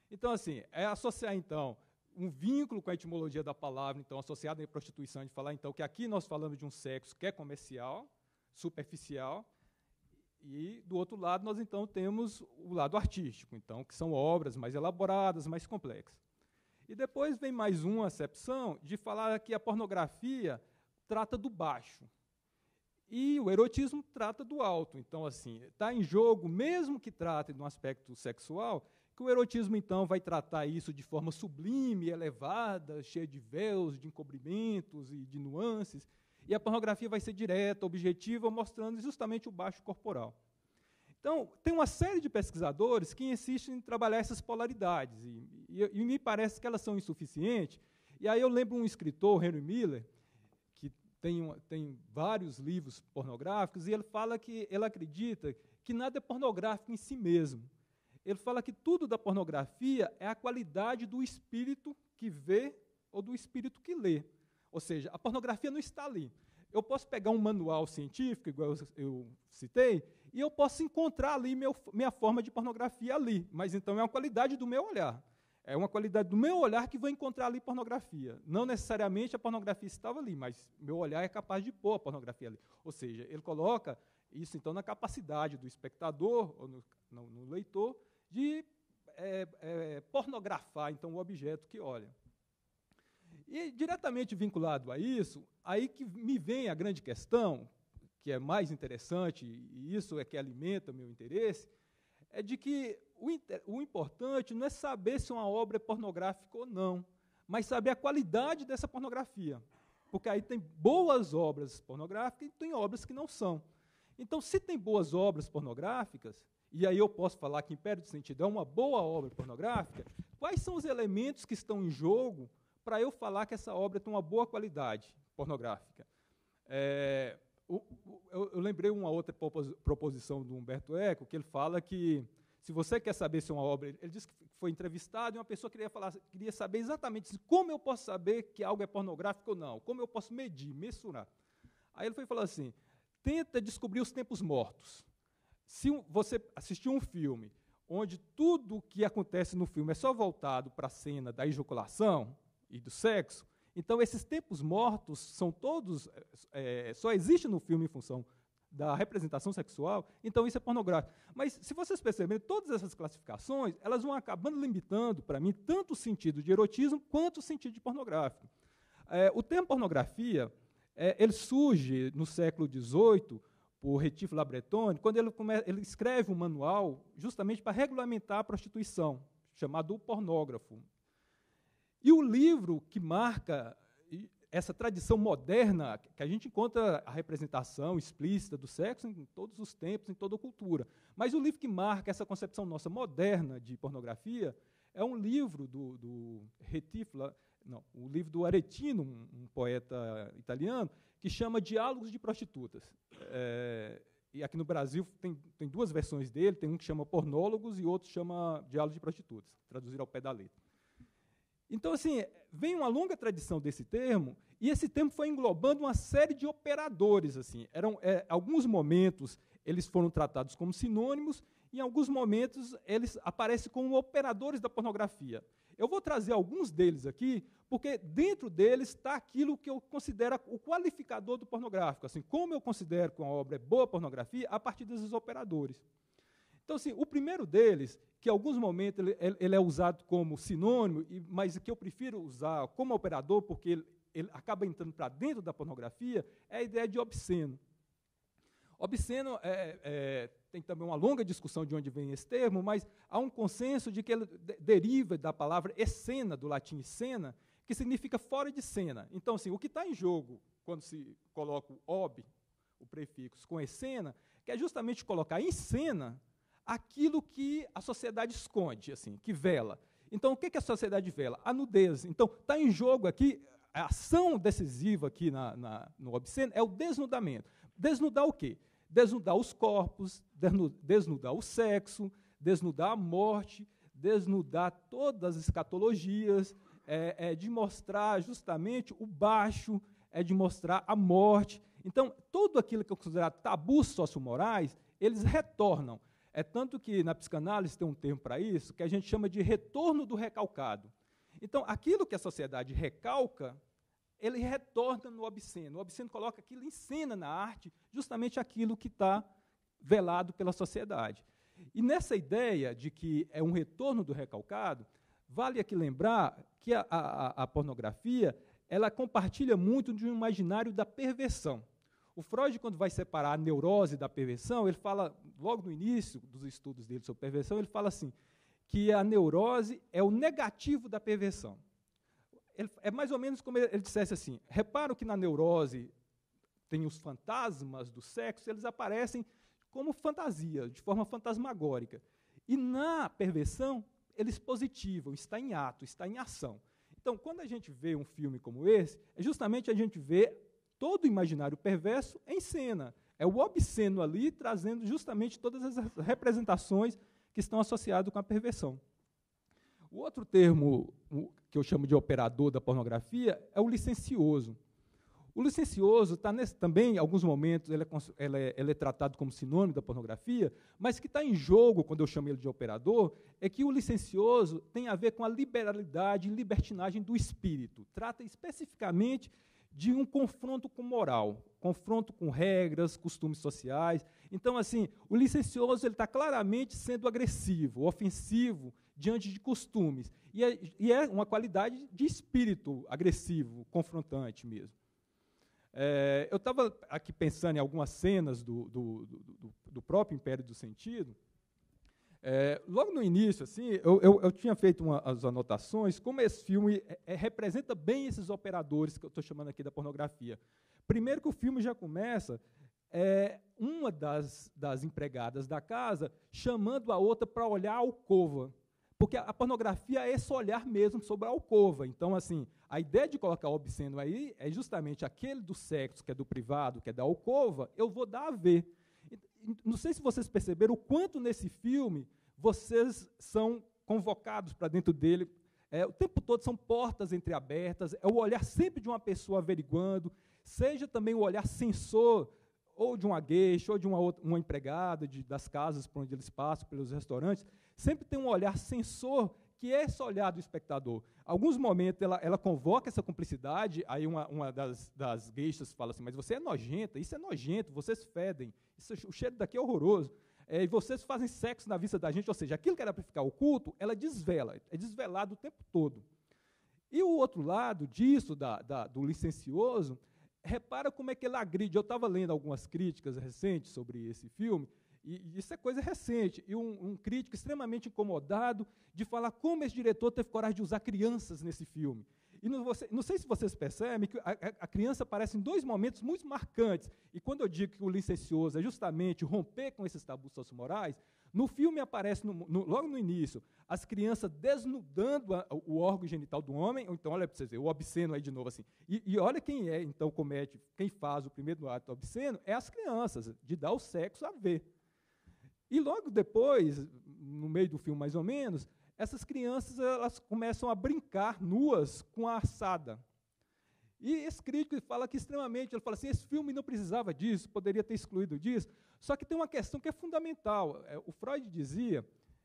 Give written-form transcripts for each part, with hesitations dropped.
Então, assim, é associar, então, um vínculo com a etimologia da palavra, então, associado à prostituição, de falar, então, que aqui nós falamos de um sexo que é comercial, superficial, e, do outro lado, nós, então, temos o lado artístico, então, que são obras mais elaboradas, mais complexas. E depois vem mais uma acepção de falar que a pornografia trata do baixo, e o erotismo trata do alto. Então, assim, está em jogo, mesmo que trate de um aspecto sexual, que o erotismo, então, vai tratar isso de forma sublime, elevada, cheia de véus, de encobrimentos e de nuances, e a pornografia vai ser direta, objetiva, mostrando justamente o baixo corporal. Então, tem uma série de pesquisadores que insistem em trabalhar essas polaridades, e me parece que elas são insuficientes. E aí eu lembro um escritor, Henry Miller, que tem vários livros pornográficos, e ele fala que ele acredita que nada é pornográfico em si mesmo. Ele fala que tudo da pornografia é a qualidade do espírito que vê ou do espírito que lê. Ou seja, a pornografia não está ali. Eu posso pegar um manual científico, igual eu citei, e eu posso encontrar ali minha forma de pornografia ali, mas então é uma qualidade do meu olhar. É uma qualidade do meu olhar que vou encontrar ali pornografia. Não necessariamente a pornografia estava ali, mas meu olhar é capaz de pôr a pornografia ali. Ou seja, ele coloca isso então na capacidade do espectador, ou no leitor, de pornografar então, o objeto que olha. E, diretamente vinculado a isso, aí que me vem a grande questão, que é mais interessante, e isso é que alimenta o meu interesse, é de que o importante não é saber se uma obra é pornográfica ou não, mas saber a qualidade dessa pornografia. Porque aí tem boas obras pornográficas e tem obras que não são. Então, se tem boas obras pornográficas, e aí eu posso falar que Império do Sentido é uma boa obra pornográfica, quais são os elementos que estão em jogo para eu falar que essa obra tem uma boa qualidade pornográfica? Eu lembrei uma outra proposição do Humberto Eco, que ele fala que, se você quer saber se uma obra... Ele disse que foi entrevistado e uma pessoa queria saber exatamente como eu posso saber que algo é pornográfico ou não, como eu posso medir, mensurar. Aí ele foi falar assim, tenta descobrir os tempos mortos. Se você assistiu um filme onde tudo o que acontece no filme é só voltado para a cena da ejaculação e do sexo, então esses tempos mortos são todos, só existem no filme em função da representação sexual, então isso é pornográfico. Mas, se vocês perceberem, todas essas classificações, elas vão acabando limitando, para mim, tanto o sentido de erotismo quanto o sentido de pornográfico. O termo pornografia, ele surge no século XVIII, por Rétif Labretonne, quando ele escreve um manual justamente para regulamentar a prostituição, chamado O Pornógrafo. E o livro que marca essa tradição moderna, que a gente encontra a representação explícita do sexo em todos os tempos, em toda a cultura. Mas o livro que marca essa concepção nossa moderna de pornografia é um livro do Rétif, o livro do Aretino, um poeta italiano, que chama Diálogos de Prostitutas. E aqui no Brasil tem duas versões dele, tem um que chama Pornólogos e outro chama Diálogos de Prostitutas, traduzir ao pé da letra. Então, assim, vem uma longa tradição desse termo, e esse termo foi englobando uma série de operadores. Assim. Alguns momentos eles foram tratados como sinônimos, e em alguns momentos eles aparecem como operadores da pornografia. Eu vou trazer alguns deles aqui, porque dentro deles está aquilo que eu considero o qualificador do pornográfico, assim, como eu considero que uma obra é boa pornografia a partir desses operadores. Então, assim, o primeiro deles, que em alguns momentos ele é usado como sinônimo, mas que eu prefiro usar como operador, porque ele acaba entrando para dentro da pornografia, é a ideia de obsceno. Obsceno tem também uma longa discussão de onde vem esse termo, mas há um consenso de que ele deriva da palavra escena, do latim scena, que significa fora de cena. Então, assim, o que está em jogo, quando se coloca o ob, o prefixo, com escena, que é justamente colocar em cena aquilo que a sociedade esconde, assim, que vela. Então, o que a sociedade vela? A nudez. Então, está em jogo aqui, a ação decisiva aqui no obsceno é o desnudamento. Desnudar o quê? Desnudar os corpos, desnudar o sexo, desnudar a morte, desnudar todas as escatologias, de mostrar justamente o baixo, de mostrar a morte. Então, tudo aquilo que é considerado tabus sociomorais, eles retornam. É tanto que na psicanálise tem um termo para isso, que a gente chama de retorno do recalcado. Então, aquilo que a sociedade recalca, ele retorna no obsceno. O obsceno coloca aquilo em cena na arte, justamente aquilo que está velado pela sociedade. E nessa ideia de que é um retorno do recalcado, vale aqui lembrar que a pornografia ela compartilha muito de um imaginário da perversão. O Freud, quando vai separar a neurose da perversão, ele fala, logo no início dos estudos dele sobre perversão, ele fala assim, que a neurose é o negativo da perversão. É mais ou menos como ele dissesse assim, reparo que na neurose tem os fantasmas do sexo, eles aparecem como fantasia, de forma fantasmagórica. E na perversão, eles positivam, está em ato, está em ação. Então, quando a gente vê um filme como esse, é justamente a gente vê todo o imaginário perverso em cena. É o obsceno ali, trazendo justamente todas as representações que estão associadas com a perversão. O outro termo que eu chamo de operador da pornografia é o licencioso. O licencioso está também, em alguns momentos, ele é tratado como sinônimo da pornografia, mas que está em jogo, quando eu chamo ele de operador, é que o licencioso tem a ver com a liberalidade e libertinagem do espírito. Trata especificamente de um confronto com moral, confronto com regras, costumes sociais. Então, assim, o licencioso está claramente sendo agressivo, ofensivo, diante de costumes. E é uma qualidade de espírito agressivo, confrontante mesmo. Eu estava aqui pensando em algumas cenas do próprio Império do Sentido. Logo no início, assim, eu tinha feito as anotações, como esse filme representa bem esses operadores que eu estou chamando aqui da pornografia. Primeiro que o filme já começa, uma das empregadas da casa chamando a outra para olhar a alcova, porque a pornografia é esse olhar mesmo sobre a alcova. Então, assim, a ideia de colocar o obsceno aí é justamente aquele do sexo, que é do privado, que é da alcova, eu vou dar a ver. Não sei se vocês perceberam o quanto nesse filme vocês são convocados para dentro dele. O tempo todo são portas entreabertas, é o olhar sempre de uma pessoa averiguando, seja também o olhar censor, ou de uma gueixa, ou de uma empregada das casas por onde eles passam, pelos restaurantes, sempre tem um olhar censor, que é esse olhar do espectador. Alguns momentos ela convoca essa cumplicidade, aí uma das gueixas fala assim, mas você é nojenta, isso é nojento, vocês fedem, o cheiro daqui é horroroso, e vocês fazem sexo na vista da gente, ou seja, aquilo que era para ficar oculto, ela desvela, é desvelado o tempo todo. E o outro lado disso, do licencioso, repara como é que ele agride. Eu estava lendo algumas críticas recentes sobre esse filme, e isso é coisa recente, e um crítico extremamente incomodado de falar como esse diretor teve coragem de usar crianças nesse filme. E não sei se vocês percebem que a criança aparece em dois momentos muito marcantes, e quando eu digo que o licencioso é justamente romper com esses tabus sociomorais, no filme aparece, logo no início, as crianças desnudando o órgão genital do homem, ou então, olha para vocês verem, o obsceno aí de novo assim. E olha quem então comete, quem faz o primeiro ato obsceno, é as crianças, de dar o sexo a ver. E logo depois, no meio do filme mais ou menos, essas crianças elas começam a brincar nuas com a assada. E esse crítico fala que extremamente, ele fala assim, esse filme não precisava disso, poderia ter excluído disso, só que tem uma questão que é fundamental. O Freud dizia,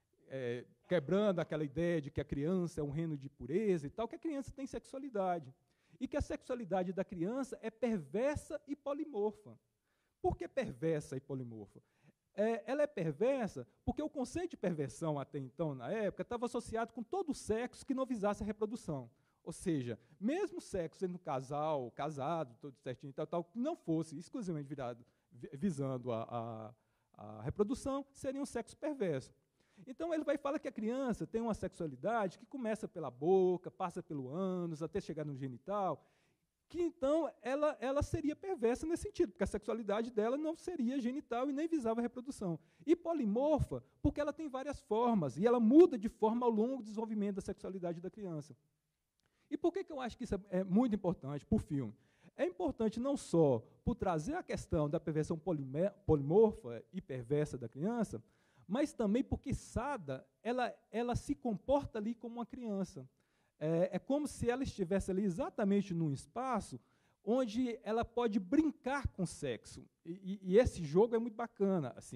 quebrando aquela ideia de que a criança é um reino de pureza e tal, que a criança tem sexualidade. E que a sexualidade da criança é perversa e polimorfa. Por que perversa e polimorfa? Ela é perversa porque o conceito de perversão até então, na época, estava associado com todo o sexo que não visasse a reprodução. Ou seja, mesmo o sexo sendo casal, casado, todo certinho e tal, que não fosse exclusivamente visando a reprodução, seria um sexo perverso. Então, ele vai falar que a criança tem uma sexualidade que começa pela boca, passa pelo ânus, até chegar no genital, que então ela seria perversa nesse sentido, porque a sexualidade dela não seria genital e nem visava a reprodução. E polimorfa, porque ela tem várias formas, e ela muda de forma ao longo do desenvolvimento da sexualidade da criança. E por que eu acho que isso é muito importante para o filme? É importante não só por trazer a questão da perversão polimorfa e perversa da criança, mas também porque Sada, ela se comporta ali como uma criança. É como se ela estivesse ali exatamente num espaço onde ela pode brincar com o sexo. E esse jogo é muito bacana, assim,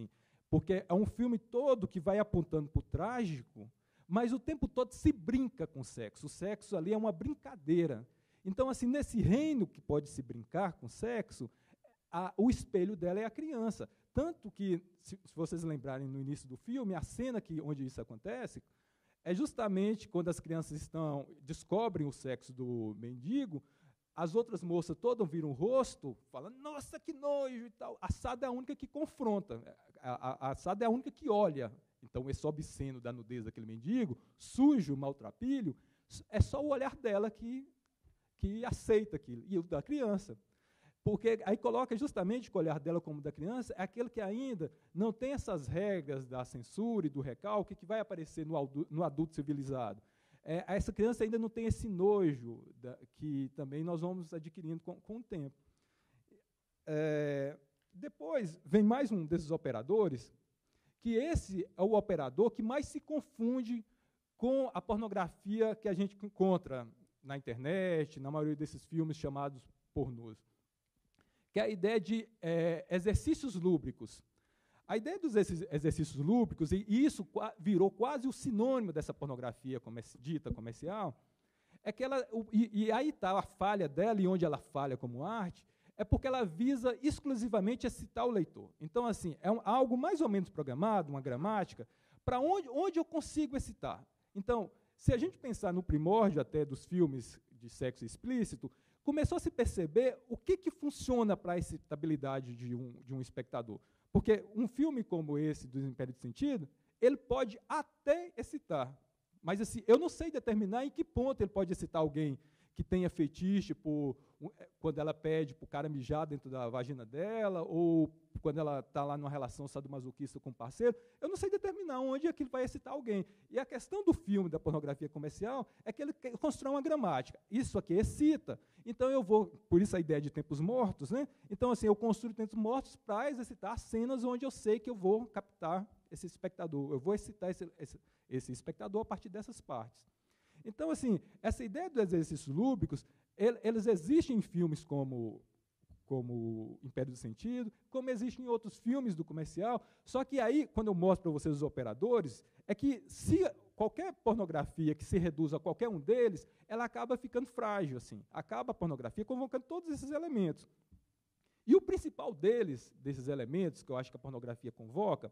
porque é um filme todo que vai apontando para o trágico, mas o tempo todo se brinca com o sexo. O sexo ali é uma brincadeira. Então, assim, nesse reino que pode se brincar com o sexo, o espelho dela é a criança. Tanto que, se vocês lembrarem no início do filme, a cena onde isso acontece é justamente quando as crianças descobrem o sexo do mendigo, as outras moças todas viram o rosto, falando, nossa, que nojo e tal. A Sada é a única que confronta, a Sada é a única que olha. Então, esse obsceno da nudez daquele mendigo, sujo, maltrapilho, é só o olhar dela que aceita aquilo, e o da criança. Porque aí coloca justamente o olhar dela como da criança, é aquele que ainda não tem essas regras da censura e do recalque que vai aparecer no adulto civilizado. Essa criança ainda não tem esse nojo que também nós vamos adquirindo com o tempo. Depois, vem mais um desses operadores, que esse é o operador que mais se confunde com a pornografia que a gente encontra na internet, na maioria desses filmes chamados pornôs, que é a ideia de exercícios lúbricos. A ideia dos exercícios lúbricos, e isso virou quase o sinônimo dessa pornografia dita comercial, é que e aí está a falha dela, e onde ela falha como arte, é porque ela visa exclusivamente excitar o leitor. Então, assim, é algo mais ou menos programado, uma gramática, para onde eu consigo excitar. Então, se a gente pensar no primórdio até dos filmes de sexo explícito, começou a se perceber o que funciona para a excitabilidade de um espectador. Porque um filme como esse, do Império do Sentido, ele pode até excitar, mas assim, eu não sei determinar em que ponto ele pode excitar alguém que tenha fetiche quando ela pede para o cara mijar dentro da vagina dela, ou quando ela está lá numa relação sadomasoquista com o parceiro. Eu não sei determinar onde aquilo vai excitar alguém. E a questão do filme, da pornografia comercial, é que ele constrói uma gramática. Isso aqui excita. Então eu vou, por isso a ideia de tempos mortos, né? Então, assim, eu construo tempos mortos para exercitar cenas onde eu sei que eu vou captar esse espectador. Eu vou excitar esse espectador a partir dessas partes. Então, assim, essa ideia dos exercícios lúbricos, eles existem em filmes como Império do Sentido, como existem em outros filmes do comercial, só que aí, quando eu mostro para vocês os operadores, é que se qualquer pornografia que se reduz a qualquer um deles, ela acaba ficando frágil, assim, acaba a pornografia convocando todos esses elementos. E o principal desses elementos, que eu acho que a pornografia convoca,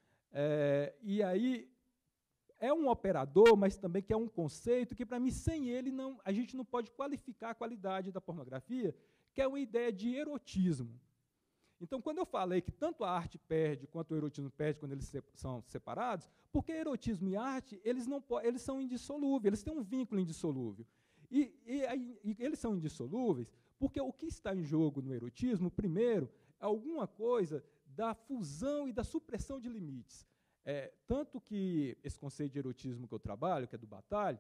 e aí é um operador, mas também que é um conceito que, para mim, sem ele, a gente não pode qualificar a qualidade da pornografia, que é uma ideia de erotismo. Então, quando eu falei que tanto a arte perde quanto o erotismo perde quando eles são separados, porque erotismo e arte, eles são indissolúveis, eles têm um vínculo indissolúvel. E eles são indissolúveis porque o que está em jogo no erotismo, primeiro, é alguma coisa da fusão e da supressão de limites. Tanto que esse conceito de erotismo que eu trabalho, que é do Bataille,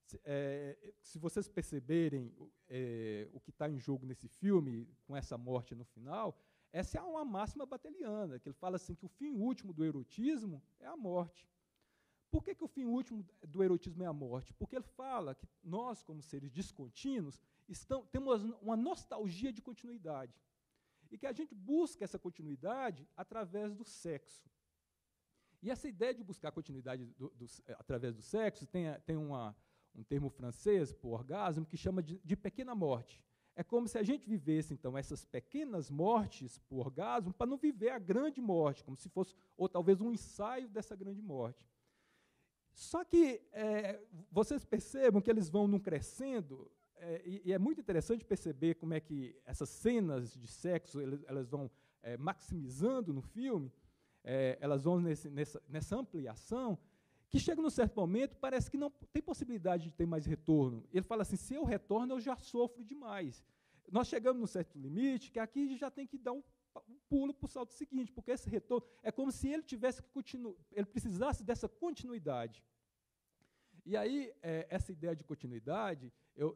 se vocês perceberem o que está em jogo nesse filme, com essa morte no final, essa é uma máxima bateliana, que ele fala assim que o fim último do erotismo é a morte. Por que o fim último do erotismo é a morte? Porque ele fala que nós, como seres descontínuos, temos uma nostalgia de continuidade. E que a gente busca essa continuidade através do sexo. E essa ideia de buscar continuidade através do sexo tem um termo francês, para o orgasmo, que chama de pequena morte. É como se a gente vivesse, então, essas pequenas mortes por orgasmo para não viver a grande morte, como se fosse, ou talvez, um ensaio dessa grande morte. Só que vocês percebam que eles vão num crescendo, e é muito interessante perceber como é que essas cenas de sexo elas vão maximizando no filme, elas vão nessa ampliação, que chega num certo momento, parece que não tem possibilidade de ter mais retorno. Ele fala assim, se eu retorno, eu já sofro demais. Nós chegamos num certo limite, que aqui já tem que dar um pulo para o salto seguinte, porque esse retorno é como se ele tivesse que ele precisasse dessa continuidade. E aí, essa ideia de continuidade,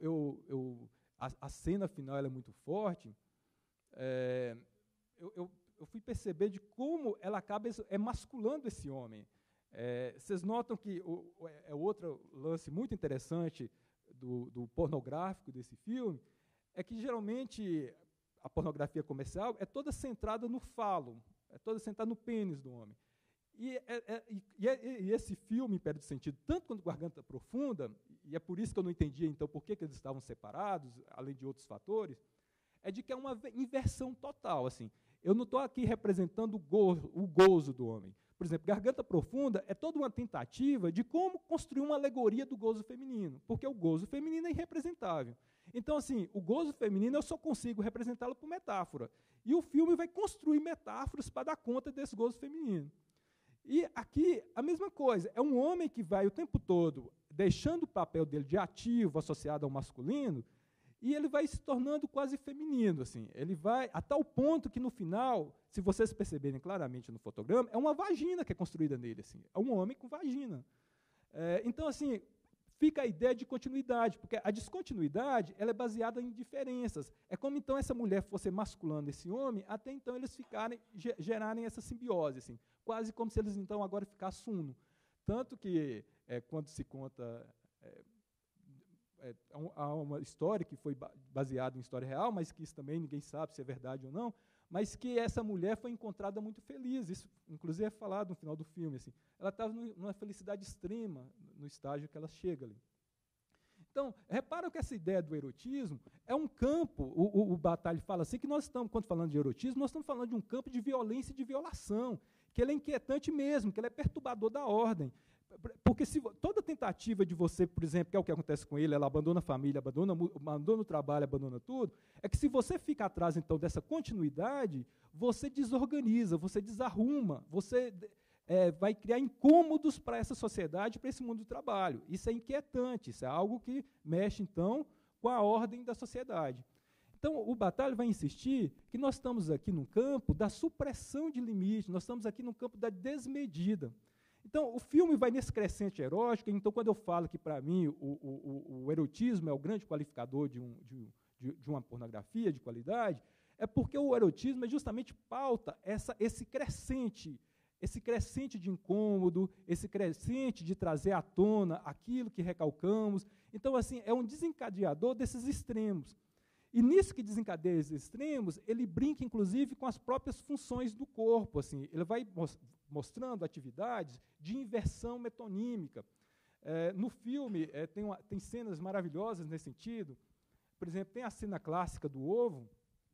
a cena final ela é muito forte, eu fui perceber de como ela acaba emasculando esse homem. Vocês notam que outro lance muito interessante do pornográfico desse filme é que, geralmente, a pornografia comercial é toda centrada no falo, é toda centrada no pênis do homem. E esse filme, Império do Sentido, tanto quanto Garganta Profunda, e é por isso que eu não entendia, então, por que eles estavam separados, além de outros fatores, é de que é uma inversão total. Assim. Eu não estou aqui representando o gozo do homem. Por exemplo, Garganta Profunda é toda uma tentativa de como construir uma alegoria do gozo feminino, porque o gozo feminino é irrepresentável. Então, assim, o gozo feminino eu só consigo representá-lo por metáfora. E o filme vai construir metáforas para dar conta desse gozo feminino. E aqui, a mesma coisa, é um homem que vai o tempo todo deixando o papel dele de ativo associado ao masculino, e ele vai se tornando quase feminino. Assim. Ele vai a tal ponto que, no final, se vocês perceberem claramente no fotograma, é uma vagina que é construída nele. Assim. É um homem com vagina. Então, assim, fica a ideia de continuidade, porque a descontinuidade ela é baseada em diferenças. É como, então, essa mulher fosse masculando esse homem, até então eles gerarem essa simbiose, assim, quase como se eles, então, agora ficassem uno. Tanto que, quando se conta... há uma história que foi baseada em história real, mas que isso também ninguém sabe se é verdade ou não, mas que essa mulher foi encontrada muito feliz. Isso, inclusive, é falado no final do filme. Assim. Ela estava numa felicidade extrema no estágio que ela chega ali. Então, reparam que essa ideia do erotismo é um campo, o Bataille fala assim, que nós estamos, quando falando de erotismo, nós estamos falando de um campo de violência e de violação, que ele é inquietante mesmo, que ele é perturbador da ordem. Porque toda tentativa de você, por exemplo, que é o que acontece com ele, ela abandona a família, abandona o trabalho, abandona tudo, é que se você fica atrás, então, dessa continuidade, você desorganiza, você desarruma, você vai criar incômodos para essa sociedade, para esse mundo do trabalho. Isso é inquietante, isso é algo que mexe, então, com a ordem da sociedade. Então, o Bataille vai insistir que nós estamos aqui num campo da supressão de limites, nós estamos aqui num campo da desmedida. Então, o filme vai nesse crescente erótico. Então, quando eu falo que, para mim, o erotismo é o grande qualificador de uma pornografia de qualidade, é porque o erotismo justamente pauta esse crescente de incômodo, esse crescente de trazer à tona aquilo que recalcamos. Então, assim, é um desencadeador desses extremos. E nisso que desencadeia esses extremos, ele brinca, inclusive, com as próprias funções do corpo. Assim, ele vai mostrando atividades de inversão metonímica. No filme, tem cenas maravilhosas nesse sentido. Por exemplo, tem a cena clássica do ovo.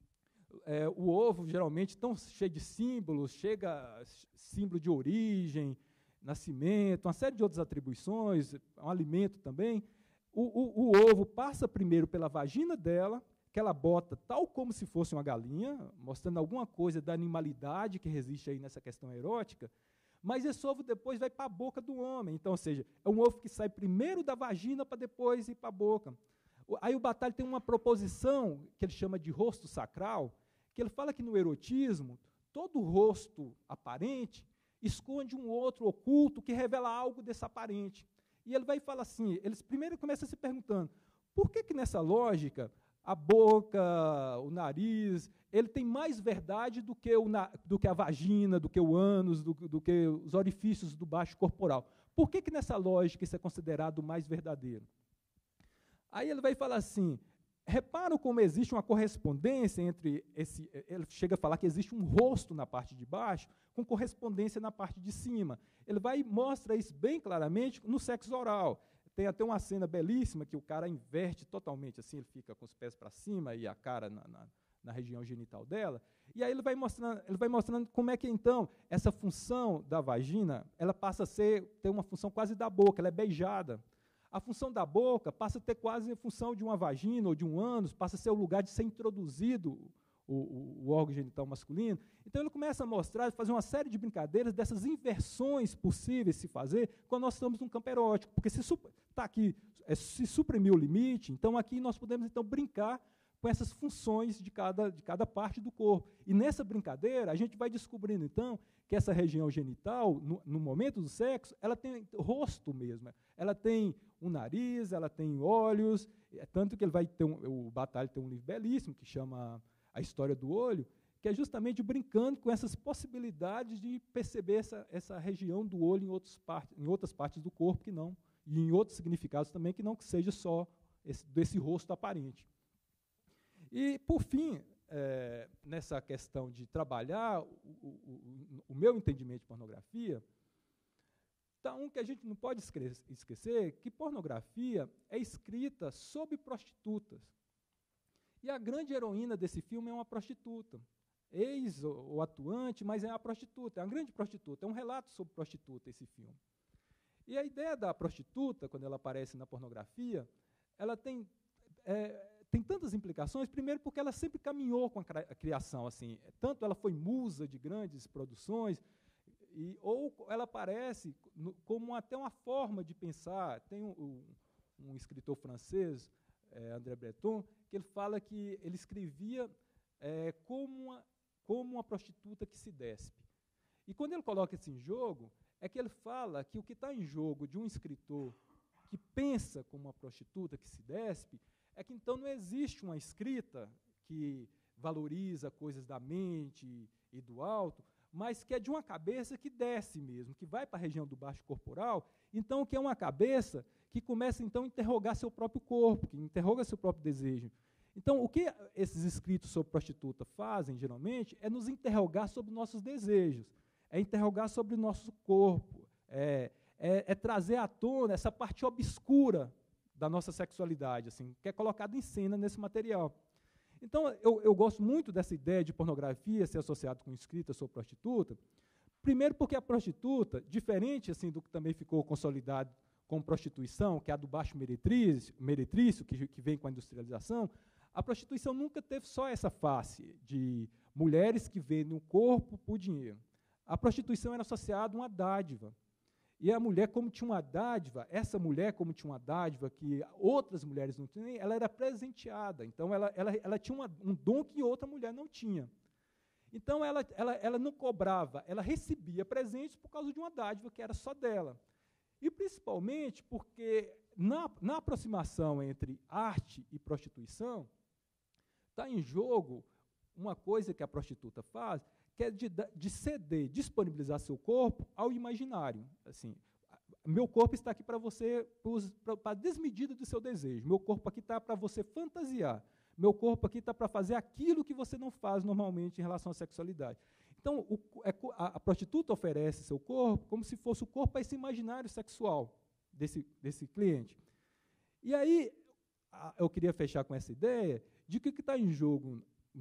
O ovo, geralmente, tão cheio de símbolos, símbolo de origem, nascimento, uma série de outras atribuições, um alimento também. O ovo passa primeiro pela vagina dela, que ela bota tal como se fosse uma galinha, mostrando alguma coisa da animalidade que resiste aí nessa questão erótica, mas esse ovo depois vai para a boca do homem. Então, ou seja, é um ovo que sai primeiro da vagina para depois ir para a boca. Aí o Bataille tem uma proposição que ele chama de rosto sacral, que ele fala que no erotismo, todo rosto aparente esconde um outro oculto que revela algo desse aparente. E ele vai falar assim, eles primeiro começam se perguntando, por que nessa lógica a boca, o nariz, ele tem mais verdade do que a vagina, do que o ânus, do que os orifícios do baixo corporal? Por que nessa lógica isso é considerado mais verdadeiro? Aí ele vai falar assim, reparam como existe uma correspondência entre ele chega a falar que existe um rosto na parte de baixo com correspondência na parte de cima. Ele mostra isso bem claramente no sexo oral. Tem até uma cena belíssima que o cara inverte totalmente, assim, ele fica com os pés para cima e a cara na região genital dela. E aí ele vai mostrando como é que, então, essa função da vagina, ela passa a ter uma função quase da boca, ela é beijada. A função da boca passa a ter quase a função de uma vagina ou de um ânus, passa a ser o lugar de ser introduzido o órgão genital masculino. Então ele começa a mostrar, fazer uma série de brincadeiras dessas inversões possíveis de se fazer quando nós estamos num campo erótico. Porque se suprimiu o limite, então aqui nós podemos então brincar com essas funções de cada parte do corpo. E nessa brincadeira, a gente vai descobrindo então que essa região genital, no momento do sexo, ela tem rosto mesmo. Ela tem um nariz, ela tem olhos, tanto que ele vai ter o Bataille tem um livro belíssimo que chama A História do Olho, que é justamente brincando com essas possibilidades de perceber essa região do olho em outras partes do corpo, e em outros significados também, que não que seja só desse rosto aparente. E, por fim, nessa questão de trabalhar o meu entendimento de pornografia, está um que a gente não pode esquecer, que pornografia é escrita sobre prostitutas. E a grande heroína desse filme é uma prostituta. Ex ou atuante, mas é a prostituta, é uma grande prostituta. É um relato sobre prostituta esse filme. E a ideia da prostituta, quando ela aparece na pornografia, ela tem tantas implicações. Primeiro, porque ela sempre caminhou com a criação. Assim, tanto ela foi musa de grandes produções, ou ela aparece como até uma forma de pensar. Tem um escritor francês, André Breton, que ele fala que ele escrevia como uma prostituta que se despe. E quando ele coloca isso em jogo, é que ele fala que o que está em jogo de um escritor que pensa como uma prostituta que se despe, é que então não existe uma escrita que valoriza coisas da mente e do alto, mas que é de uma cabeça que desce mesmo, que vai para a região do baixo corporal, então que é uma cabeça que começa então a interrogar seu próprio corpo, que interroga seu próprio desejo. Então, o que esses escritos sobre prostituta fazem, geralmente, é nos interrogar sobre nossos desejos, é interrogar sobre o nosso corpo, é trazer à tona essa parte obscura da nossa sexualidade, assim, que é colocada em cena nesse material. Então, eu gosto muito dessa ideia de pornografia ser associada com escrita sobre prostituta, primeiro porque a prostituta, diferente assim, do que também ficou consolidado com prostituição, que é a do baixo meretrício, que vem com a industrialização, a prostituição nunca teve só essa face de mulheres que vendem o corpo por dinheiro. A prostituição era associada a uma dádiva. E a mulher, como tinha uma dádiva, essa mulher, como tinha uma dádiva que outras mulheres não tinham, ela era presenteada. Então, ela tinha um dom que outra mulher não tinha. Então, ela não cobrava, ela recebia presentes por causa de uma dádiva que era só dela. E, principalmente, porque na aproximação entre arte e prostituição, está em jogo uma coisa que a prostituta faz, que é de ceder, disponibilizar seu corpo ao imaginário. Assim, meu corpo está aqui para você, para a desmedida do seu desejo. Meu corpo aqui está para você fantasiar. Meu corpo aqui está para fazer aquilo que você não faz normalmente em relação à sexualidade. Então, a prostituta oferece seu corpo como se fosse o corpo para esse imaginário sexual desse cliente. E aí, eu queria fechar com essa ideia de que o que está em jogo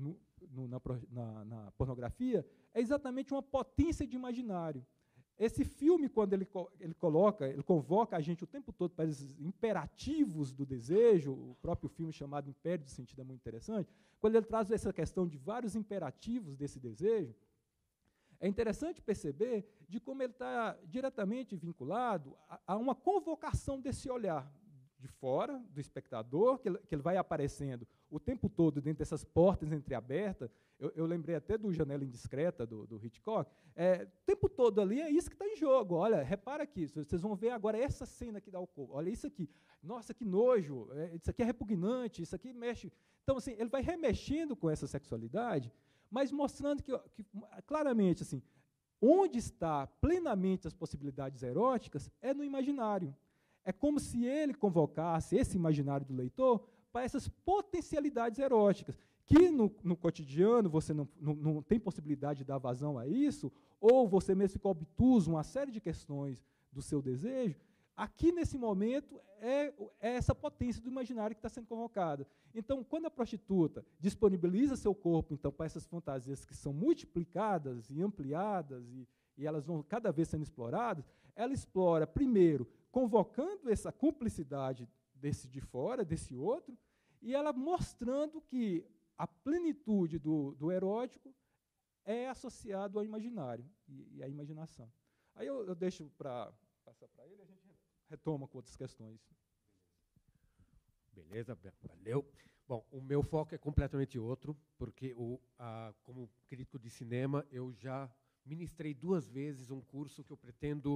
na pornografia é exatamente uma potência de imaginário. Esse filme, quando ele convoca a gente o tempo todo para esses imperativos do desejo, o próprio filme chamado Império do Sentido é muito interessante, quando ele traz essa questão de vários imperativos desse desejo, é interessante perceber de como ele está diretamente vinculado a uma convocação desse olhar de fora, do espectador, que ele vai aparecendo o tempo todo dentro dessas portas entreabertas. Eu lembrei até do Janela Indiscreta, do Hitchcock. O tempo todo ali é isso que está em jogo. Olha, repara aqui, vocês vão ver agora essa cena que dá o corpo. Olha isso aqui. Nossa, que nojo. Isso aqui é repugnante, isso aqui mexe. Então, assim, ele vai remexendo com essa sexualidade, mas mostrando que claramente, assim, onde está plenamente as possibilidades eróticas é no imaginário. É como se ele convocasse esse imaginário do leitor para essas potencialidades eróticas, que no cotidiano você não tem possibilidade de dar vazão a isso, ou você mesmo fica obtuso, uma série de questões do seu desejo. Aqui, nesse momento, é essa potência do imaginário que está sendo convocada. Então, quando a prostituta disponibiliza seu corpo então, para essas fantasias que são multiplicadas e ampliadas, e elas vão cada vez sendo exploradas, ela explora, primeiro, convocando essa cumplicidade desse de fora, desse outro, e ela mostrando que a plenitude do erótico é associado ao imaginário e à imaginação. Aí eu deixo para passar para ele, a gente retoma com outras questões. Beleza, valeu. Bom, o meu foco é completamente outro, porque como crítico de cinema, eu já ministrei 2 vezes um curso que eu pretendo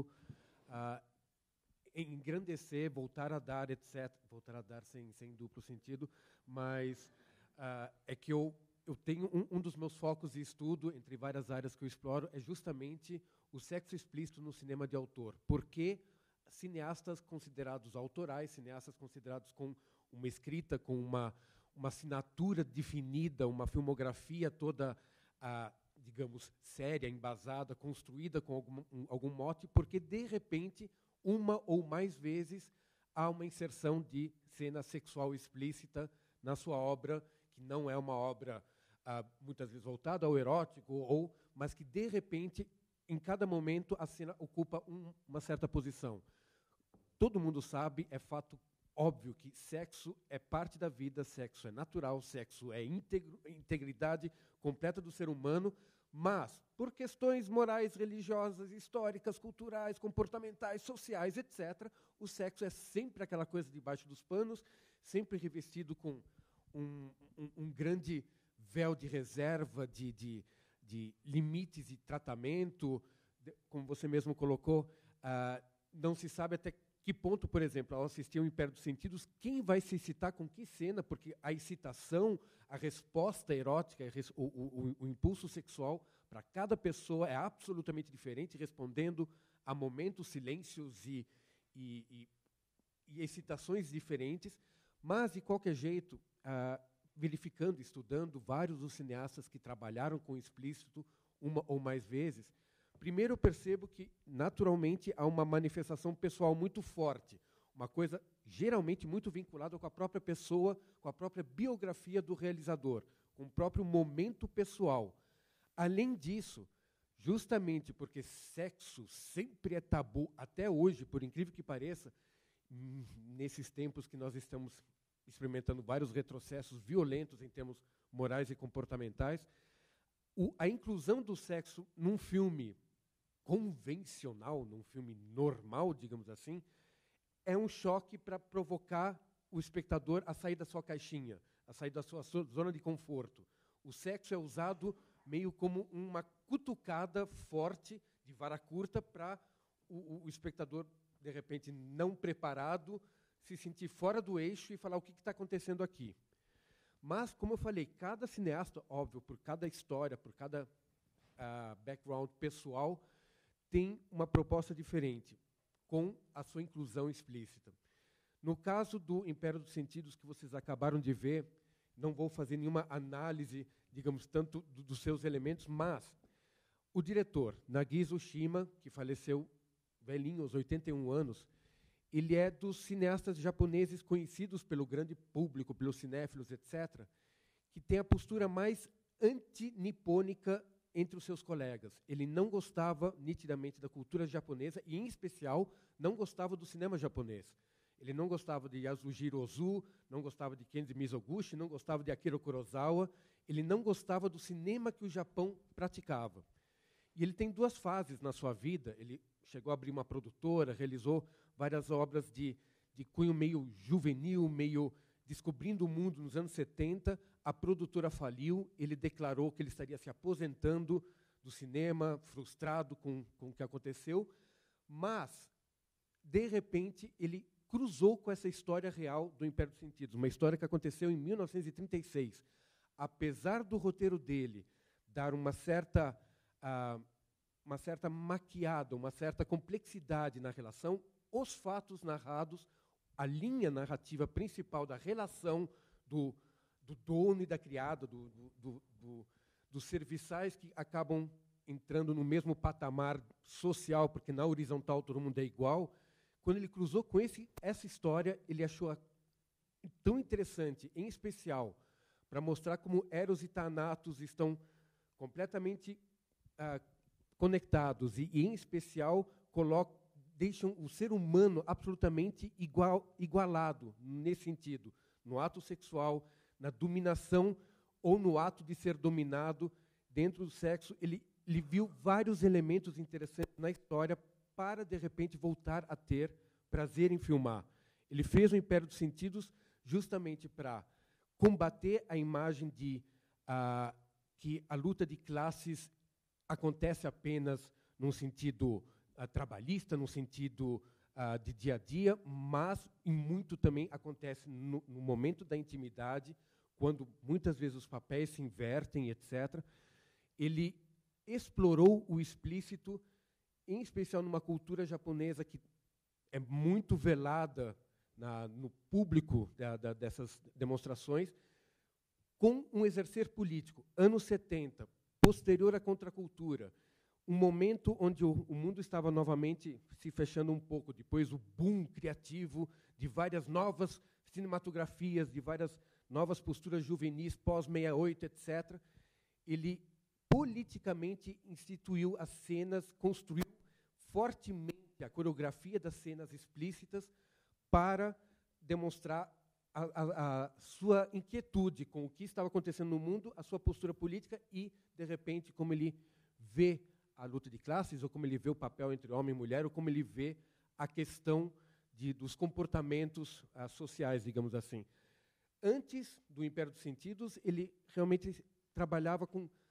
engrandecer, voltar a dar, etc. Voltar a dar sem duplo sentido, mas é que eu tenho um dos meus focos de estudo, entre várias áreas que eu exploro, é justamente o sexo explícito no cinema de autor. Porque cineastas considerados autorais, cineastas considerados com uma escrita, com uma assinatura definida, uma filmografia toda, digamos, séria, embasada, construída com algum mote, porque, de repente, uma ou mais vezes, há uma inserção de cena sexual explícita na sua obra, que não é uma obra muitas vezes voltada ao erótico, mas que, de repente, em cada momento, a cena ocupa uma certa posição. Todo mundo sabe, é fato óbvio que sexo é parte da vida, sexo é natural, sexo é integridade completa do ser humano, mas, por questões morais, religiosas, históricas, culturais, comportamentais, sociais, etc., o sexo é sempre aquela coisa debaixo dos panos, sempre revestido com um grande véu de reserva, de limites de tratamento. Como você mesmo colocou, não se sabe até que ponto, por exemplo, ao assistir ao Império dos Sentidos, quem vai se excitar com que cena, porque a excitação, a resposta erótica, o impulso sexual, para cada pessoa é absolutamente diferente, respondendo a momentos, silêncios e excitações diferentes, mas, de qualquer jeito, verificando, estudando vários dos cineastas que trabalharam com o explícito uma ou mais vezes, primeiro eu percebo que, naturalmente, há uma manifestação pessoal muito forte, uma coisa geralmente muito vinculada com a própria pessoa, com a própria biografia do realizador, com o próprio momento pessoal. Além disso, justamente porque sexo sempre é tabu, até hoje, por incrível que pareça, nesses tempos que nós estamos experimentando vários retrocessos violentos em termos morais e comportamentais, a inclusão do sexo num filme convencional, num filme normal, digamos assim, é um choque para provocar o espectador a sair da sua caixinha, a sair da sua zona de conforto. O sexo é usado meio como uma cutucada forte de vara curta para o espectador, de repente, não preparado, se sentir fora do eixo e falar o que está acontecendo aqui. Mas, como eu falei, cada cineasta, óbvio, por cada história, por cada background pessoal, tem uma proposta diferente, com a sua inclusão explícita. No caso do Império dos Sentidos, que vocês acabaram de ver, não vou fazer nenhuma análise, digamos, tanto dos seus elementos, mas o diretor, Nagisa Oshima, que faleceu velhinho, aos 81 anos, ele é dos cineastas japoneses conhecidos pelo grande público, pelos cinéfilos, etc., que tem a postura mais anti-nipônica entre os seus colegas. Ele não gostava nitidamente da cultura japonesa e, em especial, não gostava do cinema japonês. Ele não gostava de Yasujiro Ozu, não gostava de Kenji Mizoguchi, não gostava de Akira Kurosawa, ele não gostava do cinema que o Japão praticava. E ele tem duas fases na sua vida. Ele chegou a abrir uma produtora, realizou várias obras de cunho meio juvenil, meio descobrindo o mundo nos anos 70. A produtora faliu, ele declarou que ele estaria se aposentando do cinema, frustrado com o que aconteceu, mas, de repente, ele cruzou com essa história real do Império dos Sentidos, uma história que aconteceu em 1936. Apesar do roteiro dele dar uma certa maquiada, uma certa complexidade na relação, os fatos narrados, a linha narrativa principal da relação do dono e da criada, dos serviçais que acabam entrando no mesmo patamar social, porque na horizontal todo mundo é igual. Quando ele cruzou com essa história, ele achou tão interessante, em especial, para mostrar como Eros e Thanatos estão completamente conectados e, em especial, deixam o ser humano absolutamente igualado nesse sentido, no ato sexual, na dominação ou no ato de ser dominado dentro do sexo. Ele viu vários elementos interessantes na história para, de repente, voltar a ter prazer em filmar. Ele fez o Império dos Sentidos justamente para combater a imagem de que a luta de classes acontece apenas num sentido trabalhista, num sentido de dia a dia, mas em muito também acontece no momento da intimidade, quando muitas vezes os papéis se invertem, etc. Ele explorou o explícito, em especial numa cultura japonesa que é muito velada no público dessas demonstrações, com um exercer político. Anos 70, posterior à contracultura, um momento onde o mundo estava novamente se fechando um pouco, depois o boom criativo de várias novas cinematografias, de várias novas posturas juvenis, pós-68, etc. Ele politicamente instituiu as cenas, construiu fortemente a coreografia das cenas explícitas para demonstrar a sua inquietude com o que estava acontecendo no mundo, a sua postura política e, de repente, como ele vê a luta de classes, ou como ele vê o papel entre homem e mulher, ou como ele vê a questão dos comportamentos sociais, digamos assim. Antes do Império dos Sentidos, ele realmente trabalhou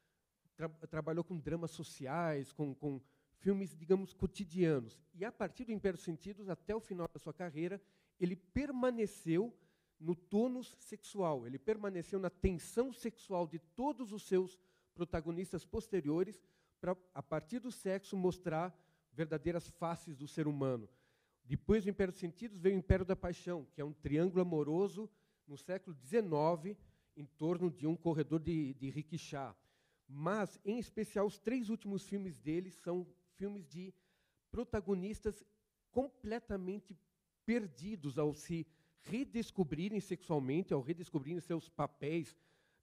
com dramas sociais, com filmes, digamos, cotidianos. E, a partir do Império dos Sentidos, até o final da sua carreira, ele permaneceu no tônus sexual, ele permaneceu na tensão sexual de todos os seus protagonistas posteriores, para, a partir do sexo, mostrar verdadeiras faces do ser humano. Depois do Império dos Sentidos, veio o Império da Paixão, que é um triângulo amoroso no século XIX, em torno de um corredor de rickshaw. Mas, em especial, os 3 últimos filmes dele são filmes de protagonistas completamente perdidos ao se redescobrirem sexualmente, ao redescobrirem seus papéis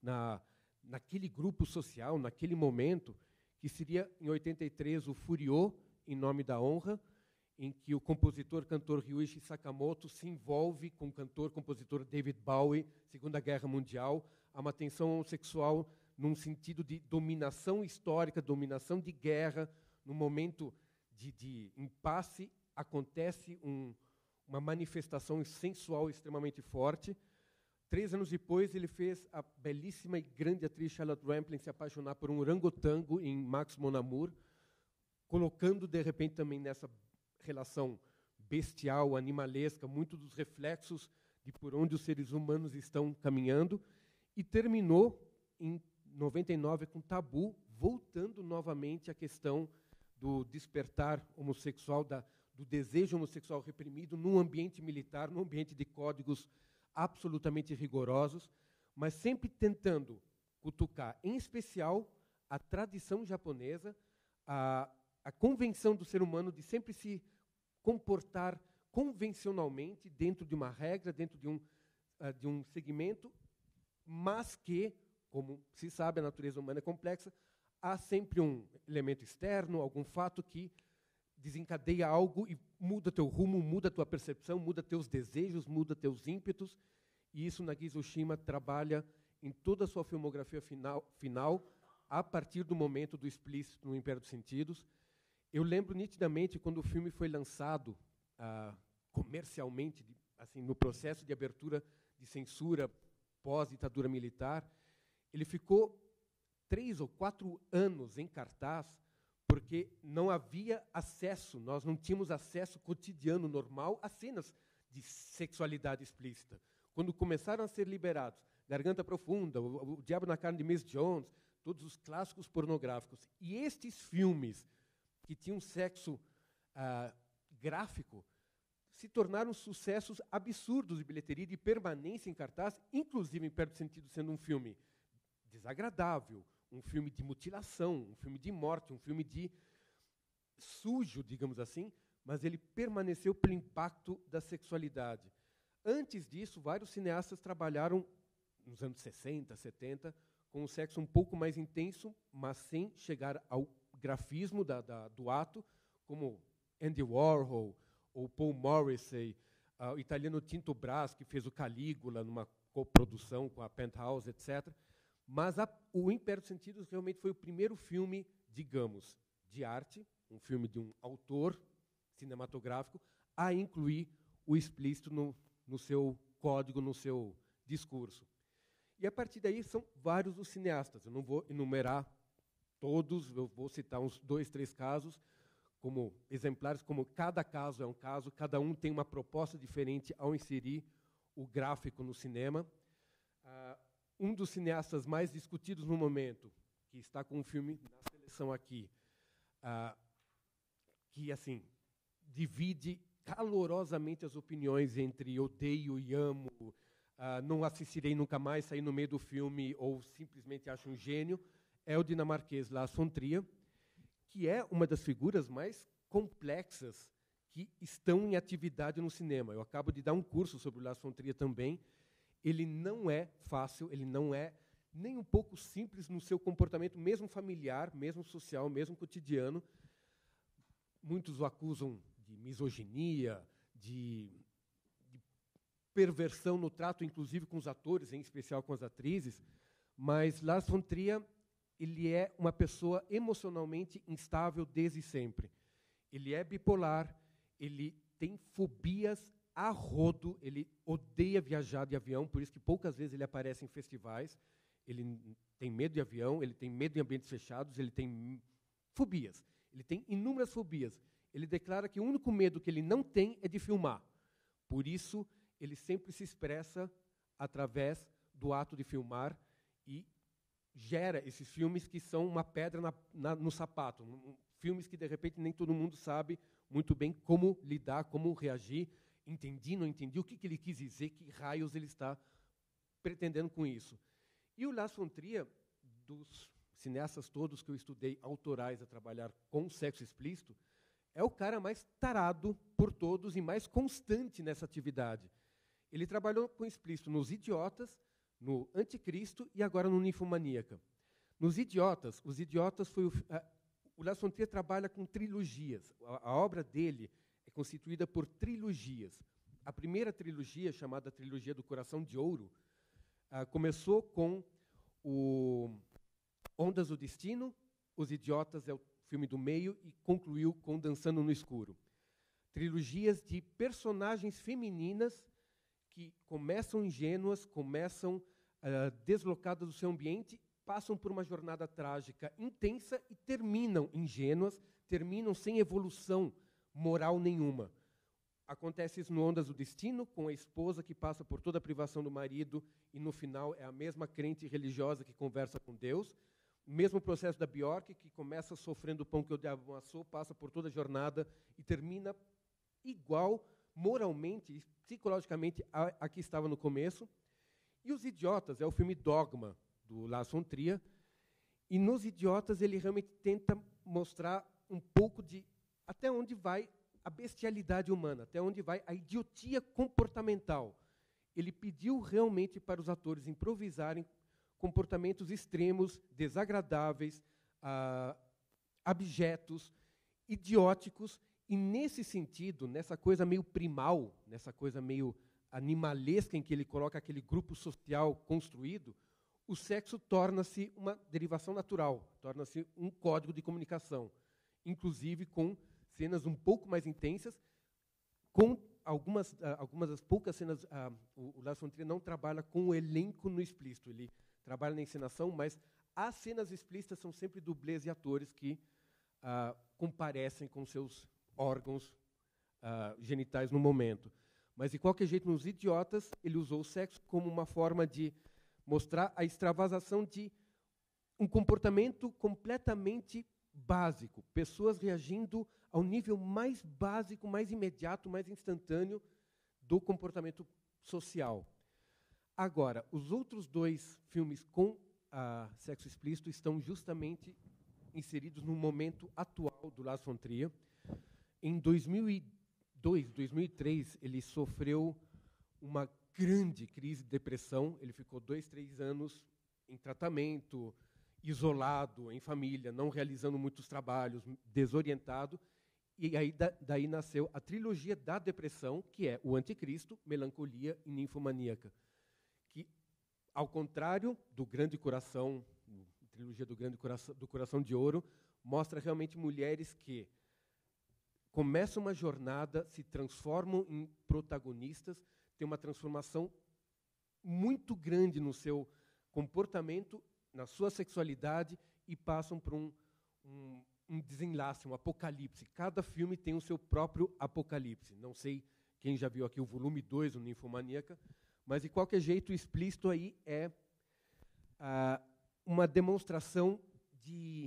naquele grupo social, naquele momento, que seria, em 83, o Furiô, Em Nome da Honra, em que o compositor-cantor Ryuichi Sakamoto se envolve com o cantor-compositor David Bowie, Segunda Guerra Mundial, há uma tensão sexual num sentido de dominação histórica, dominação de guerra, num momento de impasse, acontece uma manifestação sensual extremamente forte. 3 anos depois, ele fez a belíssima e grande atriz Charlotte Rampling se apaixonar por um orangotango em Max Mon Amour, colocando, de repente, também nessa relação bestial, animalesca, muito dos reflexos de por onde os seres humanos estão caminhando, e terminou, em 99, com Tabu, voltando novamente à questão do despertar homossexual, do desejo homossexual reprimido num ambiente militar, num ambiente de códigos absolutamente rigorosos, mas sempre tentando cutucar, em especial, a tradição japonesa, a convenção do ser humano de sempre se comportar convencionalmente dentro de uma regra, dentro de um segmento, mas que, como se sabe, a natureza humana é complexa, há sempre um elemento externo, algum fato que desencadeia algo e muda teu rumo, muda tua percepção, muda teus desejos, muda teus ímpetos. E isso Nagisa Oshima trabalha em toda a sua filmografia final a partir do momento do explícito no Império dos Sentidos. Eu lembro nitidamente quando o filme foi lançado comercialmente, assim, no processo de abertura de censura pós-ditadura militar, ele ficou 3 ou 4 anos em cartaz, porque não havia acesso, nós não tínhamos acesso cotidiano, normal, a cenas de sexualidade explícita. Quando começaram a ser liberados Garganta Profunda, o Diabo na Carne de Miss Jones, todos os clássicos pornográficos, e estes filmes que tinham sexo gráfico, se tornaram sucessos absurdos de bilheteria, de permanência em cartaz, inclusive, em Império dos Sentidos, sendo um filme desagradável, um filme de mutilação, um filme de morte, um filme de sujo, digamos assim, mas ele permaneceu pelo impacto da sexualidade. Antes disso, vários cineastas trabalharam, nos anos 60, 70, com um sexo um pouco mais intenso, mas sem chegar ao grafismo do ato, como Andy Warhol ou Paul Morrissey, o italiano Tinto Brass, que fez o Calígula, numa coprodução com a Penthouse, etc. Mas o Império dos Sentidos realmente foi o primeiro filme, digamos, de arte, um filme de um autor cinematográfico, a incluir o explícito no seu código, no seu discurso. E, a partir daí, são vários os cineastas. Eu não vou enumerar todos, eu vou citar uns 2, 3 casos, como exemplares, como cada caso é um caso, cada um tem uma proposta diferente ao inserir o gráfico no cinema. Um dos cineastas mais discutidos no momento, que está com um filme na seleção aqui, que, assim, divide calorosamente as opiniões entre odeio e amo, não assistirei nunca mais, sair no meio do filme ou simplesmente acho um gênio, é o dinamarquês Lars von Trier, que é uma das figuras mais complexas que estão em atividade no cinema. Eu acabo de dar um curso sobre o Lars von Trier também. Ele não é fácil, ele não é nem um pouco simples no seu comportamento, mesmo familiar, mesmo social, mesmo cotidiano. Muitos o acusam de misoginia, de perversão no trato, inclusive com os atores, em especial com as atrizes, mas Lars von Trier, ele é uma pessoa emocionalmente instável desde sempre. Ele é bipolar, ele tem fobias a rodo, ele odeia viajar de avião, por isso que poucas vezes ele aparece em festivais. Ele tem medo de avião, ele tem medo de ambientes fechados, ele tem fobias. Ele tem inúmeras fobias. Ele declara que o único medo que ele não tem é de filmar. Por isso, ele sempre se expressa através do ato de filmar e gera esses filmes que são uma pedra no sapato. Filmes que, de repente, nem todo mundo sabe muito bem como lidar, como reagir. Entendi, não entendi, o que ele quis dizer, que raios ele está pretendendo com isso. E o Lars von Trier, dos cineastas todos que eu estudei, autorais a trabalhar com sexo explícito, é o cara mais tarado por todos e mais constante nessa atividade. Ele trabalhou com explícito nos Idiotas, no Anticristo e agora no Ninfomaníaca. Nos Idiotas, os Idiotas foi o Lars von Trier trabalha com trilogias. A obra dele é constituída por trilogias. A primeira trilogia, chamada Trilogia do Coração de Ouro, começou com o Ondas do Destino, Os Idiotas é o filme do meio, e concluiu com Dançando no Escuro. Trilogias de personagens femininas que começam ingênuas, começam deslocadas do seu ambiente, passam por uma jornada trágica intensa e terminam ingênuas, terminam sem evolução moral nenhuma. Acontece isso no Ondas do Destino, com a esposa que passa por toda a privação do marido e, no final, é a mesma crente religiosa que conversa com Deus. O mesmo processo da Bjork, que começa sofrendo o pão que o diabo amassou, passa por toda a jornada e termina igual, moralmente e psicologicamente, a que estava no começo. E Os Idiotas é o filme Dogma, do Lars von Trier. E nos Idiotas ele realmente tenta mostrar um pouco de até onde vai a bestialidade humana, até onde vai a idiotia comportamental. Ele pediu realmente para os atores improvisarem comportamentos extremos, desagradáveis, abjetos, idióticos, e nesse sentido, nessa coisa meio primal, nessa coisa meio animalesca em que ele coloca aquele grupo social construído, o sexo torna-se uma derivação natural, torna-se um código de comunicação, inclusive com cenas um pouco mais intensas, com algumas das poucas cenas. O Lars von Trier não trabalha com o elenco no explícito, ele trabalha na encenação, mas as cenas explícitas são sempre dublês e atores que comparecem com seus órgãos genitais no momento. Mas, de qualquer jeito, nos Idiotas, ele usou o sexo como uma forma de mostrar a extravasação de um comportamento completamente básico, pessoas reagindo ao nível mais básico, mais imediato, mais instantâneo do comportamento social. Agora, os outros dois filmes com sexo explícito estão justamente inseridos no momento atual do Lars von Trier. Em 2002, 2003, ele sofreu uma grande crise de depressão. Ele ficou 2, 3 anos em tratamento, isolado, em família, não realizando muitos trabalhos, desorientado. E aí daí nasceu a trilogia da depressão, que é o Anticristo, Melancolia e Ninfomaníaca. Que, ao contrário do Grande Coração, a trilogia do Coração de Ouro, mostra realmente mulheres que começam uma jornada, se transformam em protagonistas, têm uma transformação muito grande no seu comportamento, na sua sexualidade, e passam por um desenlace, um apocalipse. Cada filme tem o seu próprio apocalipse. Não sei quem já viu aqui o volume 2, o Ninfomaníaca, mas, de qualquer jeito, o explícito aí é uma demonstração de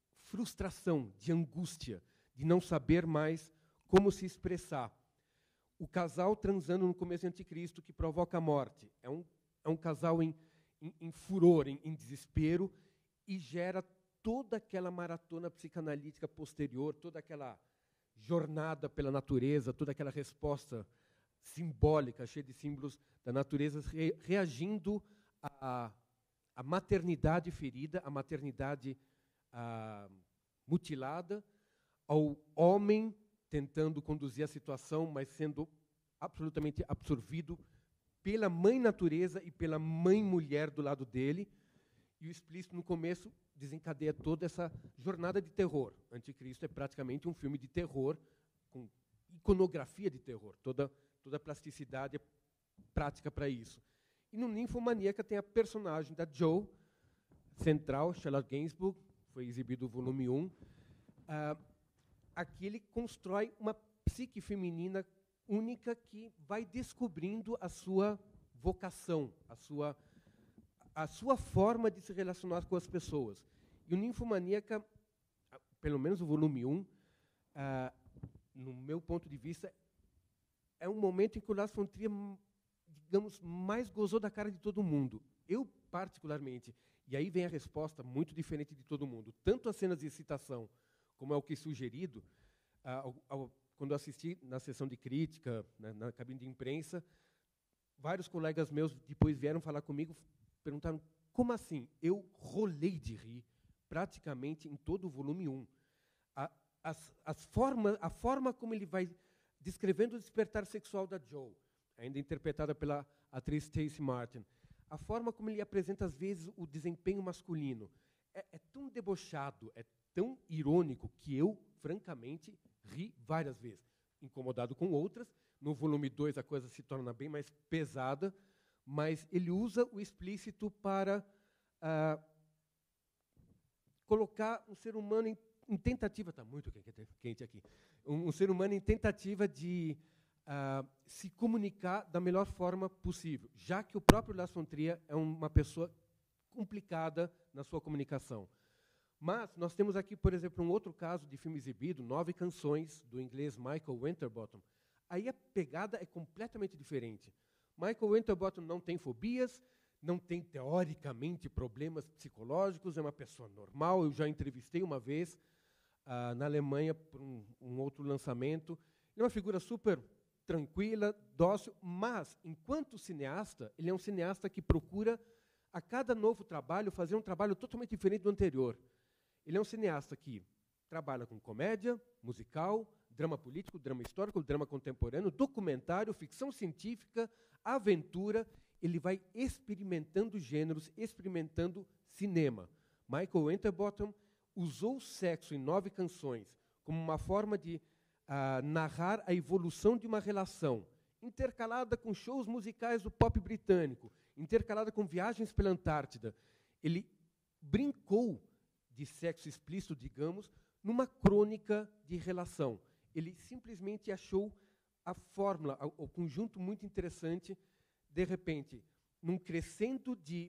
frustração, de angústia, de não saber mais como se expressar. O casal transando no começo de Anticristo que provoca a morte. É um casal em furor, em desespero, e gera toda aquela maratona psicanalítica posterior, toda aquela jornada pela natureza, toda aquela resposta simbólica, cheia de símbolos da natureza, reagindo à maternidade ferida, à maternidade mutilada, ao homem tentando conduzir a situação, mas sendo absolutamente absorvido pela mãe natureza e pela mãe mulher do lado dele. E o explícito, no começo, desencadeia toda essa jornada de terror. Anticristo é praticamente um filme de terror, com iconografia de terror. Toda a plasticidade é prática para isso. E no Ninfomaníaca tem a personagem da Jo, central, Charlotte Gainsbourg, foi exibido o volume 1. Aqui ele constrói uma psique feminina única que vai descobrindo a sua vocação, a sua forma de se relacionar com as pessoas. E o Ninfomaníaca, pelo menos o volume 1, no meu ponto de vista, é um momento em que o Lars von Trier, digamos, mais gozou da cara de todo mundo. Eu, particularmente, e aí vem a resposta muito diferente de todo mundo. Tanto as cenas de excitação, como é o que é sugerido, quando eu assisti na sessão de crítica, na cabine de imprensa, vários colegas meus depois vieram falar comigo, perguntaram, como assim? Eu rolei de rir praticamente em todo o volume 1. A forma como ele vai descrevendo o despertar sexual da Jo, ainda interpretada pela atriz Stacey Martin, a forma como ele apresenta, às vezes, o desempenho masculino, é tão debochado, é tão irônico, que eu, francamente, ri várias vezes. Incomodado com outras. No volume 2 a coisa se torna bem mais pesada, mas ele usa o explícito para colocar um ser humano em tentativa, está muito quente aqui, um ser humano em tentativa de se comunicar da melhor forma possível, já que o próprio Lars von Trier é uma pessoa complicada na sua comunicação. Mas nós temos aqui, por exemplo, um outro caso de filme exibido, 9 canções, do inglês Michael Winterbottom. Aí a pegada é completamente diferente. Michael Winterbottom não tem fobias, não tem, teoricamente, problemas psicológicos, é uma pessoa normal. Eu já entrevistei uma vez na Alemanha por um outro lançamento. Ele é uma figura super tranquila, dócil, mas, enquanto cineasta, ele é um cineasta que procura, a cada novo trabalho, fazer um trabalho totalmente diferente do anterior. Ele é um cineasta que trabalha com comédia, musical, drama político, drama histórico, drama contemporâneo, documentário, ficção científica, aventura. Ele vai experimentando gêneros, experimentando cinema. Michael Winterbottom usou o sexo em 9 canções como uma forma de narrar a evolução de uma relação, intercalada com shows musicais do pop britânico, intercalada com viagens pela Antártida. Ele brincou de sexo explícito, digamos, numa crônica de relação. Ele simplesmente achou a fórmula, o conjunto muito interessante, de repente, num crescendo de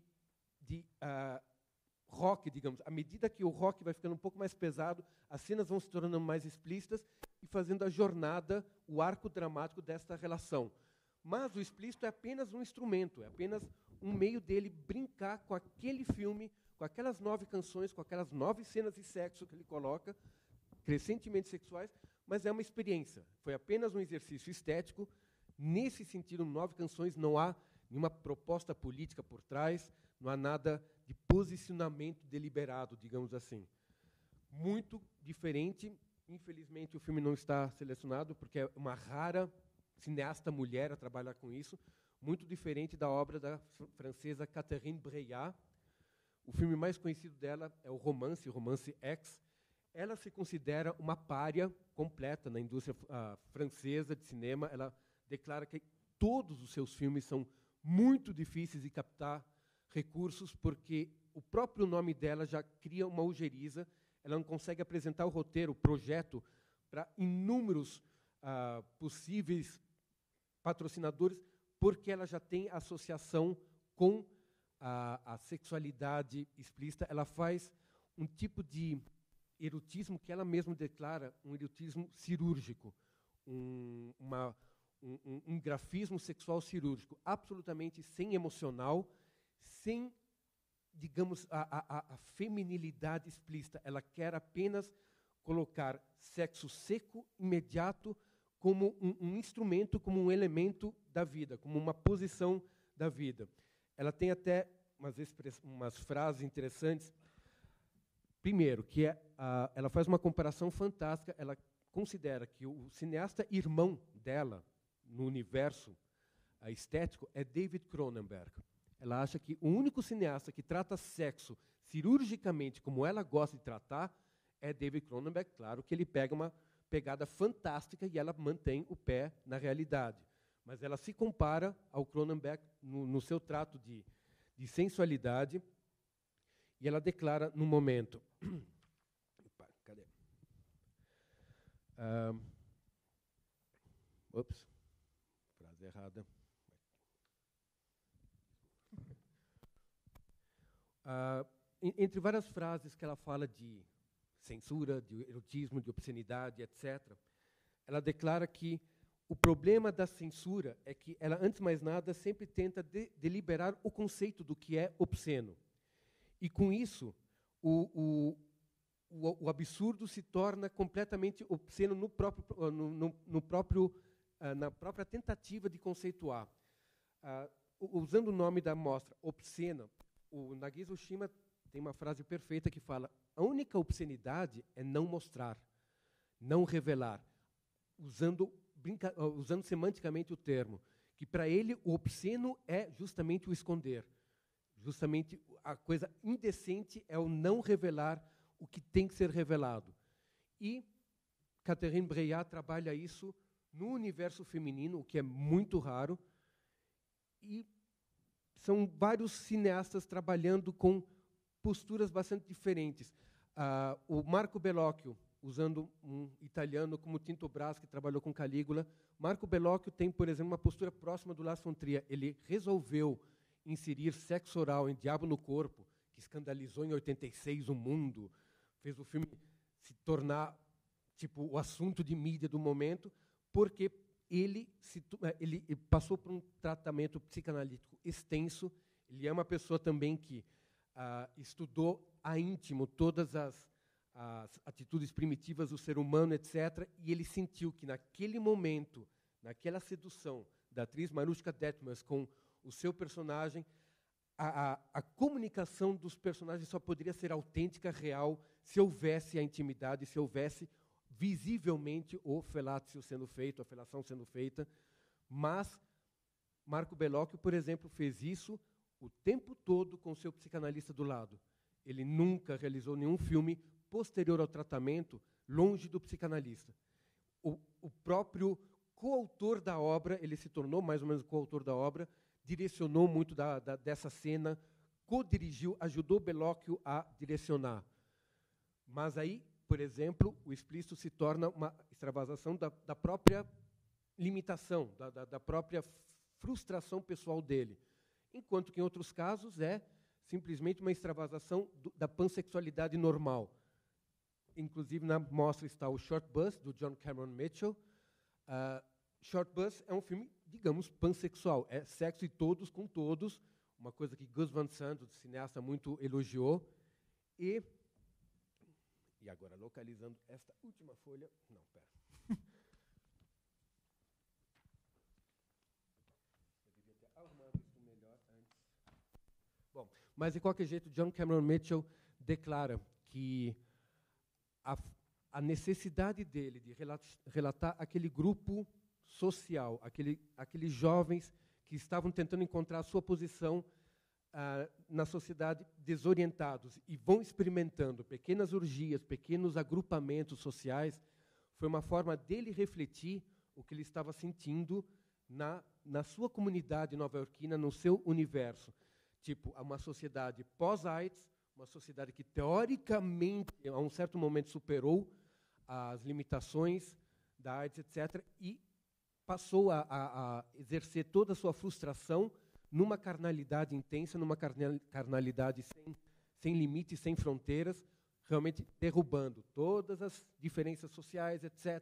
rock, digamos. À medida que o rock vai ficando um pouco mais pesado, as cenas vão se tornando mais explícitas e fazendo a jornada, o arco dramático desta relação. Mas o explícito é apenas um instrumento, é apenas um meio dele brincar com aquele filme, com aquelas 9 canções, com aquelas 9 cenas de sexo que ele coloca, crescentemente sexuais, mas é uma experiência. Foi apenas um exercício estético. Nesse sentido, 9 canções, não há nenhuma proposta política por trás, não há nada de posicionamento deliberado, digamos assim. Muito diferente. Infelizmente, o filme não está selecionado, porque é uma rara cineasta mulher a trabalhar com isso, muito diferente da obra da francesa Catherine Breillat. O filme mais conhecido dela é o Romance X. Ela se considera uma pária completa na indústria francesa de cinema. Ela declara que todos os seus filmes são muito difíceis de captar recursos, porque o próprio nome dela já cria uma ojeriza. Ela não consegue apresentar o roteiro, o projeto, para inúmeros possíveis patrocinadores, porque ela já tem associação com a sexualidade explícita. Ela faz um tipo de erotismo que ela mesma declara um erotismo cirúrgico, um grafismo sexual cirúrgico absolutamente sem emocional, sem, digamos, a feminilidade explícita. Ela quer apenas colocar sexo seco, imediato, como um instrumento, como um elemento da vida, como uma posição da vida. Ela tem até umas frases interessantes. Primeiro, que ela faz uma comparação fantástica. Ela considera que o cineasta irmão dela, no universo estético, é David Cronenberg. Ela acha que o único cineasta que trata sexo cirurgicamente como ela gosta de tratar é David Cronenberg. Claro que ele pega uma pegada fantástica e ela mantém o pé na realidade. Mas ela se compara ao Cronenberg no seu trato de sensualidade, e ela declara no momento... Opa, cadê? Ops, frase errada. Entre várias frases que ela fala de censura, de erotismo, de obscenidade, etc., ela declara que o problema da censura é que ela, antes de mais nada, sempre tenta deliberar o conceito do que é obsceno. E, com isso, o absurdo se torna completamente obsceno na própria tentativa de conceituar. Usando o nome da mostra, obscena, o Nagisa Oshima tem uma frase perfeita que fala: a única obscenidade é não mostrar, não revelar, usando semanticamente o termo, que para ele o obsceno é justamente o esconder, justamente a coisa indecente é o não revelar o que tem que ser revelado. E Catherine Breillat trabalha isso no universo feminino, o que é muito raro, e são vários cineastas trabalhando com posturas bastante diferentes. O Marco Bellocchio, usando um italiano como Tinto Brass, que trabalhou com Calígula, Marco Bellocchio tem, por exemplo, uma postura próxima do Lars von Trier. Ele resolveu inserir sexo oral em Diabo no Corpo, que escandalizou em 86 o mundo, fez o filme se tornar tipo o assunto de mídia do momento, porque ele passou por um tratamento psicanalítico extenso. Ele é uma pessoa também que estudou a íntimo todas as atitudes primitivas do ser humano, etc. E ele sentiu que, naquele momento, naquela sedução da atriz Mariuszka Detmers com o seu personagem, a comunicação dos personagens só poderia ser autêntica, real, se houvesse a intimidade, se houvesse visivelmente o felácio sendo feito, a felação sendo feita. Mas Marco Bellocchio, por exemplo, fez isso o tempo todo com o seu psicanalista do lado. Ele nunca realizou nenhum filme posterior ao tratamento longe do psicanalista. O próprio coautor da obra, ele se tornou mais ou menos coautor da obra, direcionou muito dessa cena, co-dirigiu, ajudou Bellocchio a direcionar. Mas aí, por exemplo, o explícito se torna uma extravasação da própria limitação, da própria frustração pessoal dele. Enquanto que, em outros casos, é simplesmente uma extravasação da pansexualidade normal. Inclusive, na mostra está o Short Bus, do John Cameron Mitchell. Short Bus é um filme, digamos, pansexual. É sexo e todos com todos, uma coisa que Gus Van Sant, o cineasta, muito elogiou. E agora, localizando esta última folha... Não, pera. Eu devia ter arrumado isso melhor antes. Bom, mas, de qualquer jeito, John Cameron Mitchell declara que a necessidade dele de relatar aquele grupo social, aqueles jovens que estavam tentando encontrar a sua posição na sociedade, desorientados, e vão experimentando pequenas orgias, pequenos agrupamentos sociais, foi uma forma dele refletir o que ele estava sentindo na sua comunidade nova-iorquina, no seu universo. Tipo, uma sociedade pós-AIDS, uma sociedade que, teoricamente, a um certo momento, superou as limitações da AIDS, etc., e passou a exercer toda a sua frustração numa carnalidade intensa, numa carnalidade sem limites, sem fronteiras, realmente derrubando todas as diferenças sociais, etc.,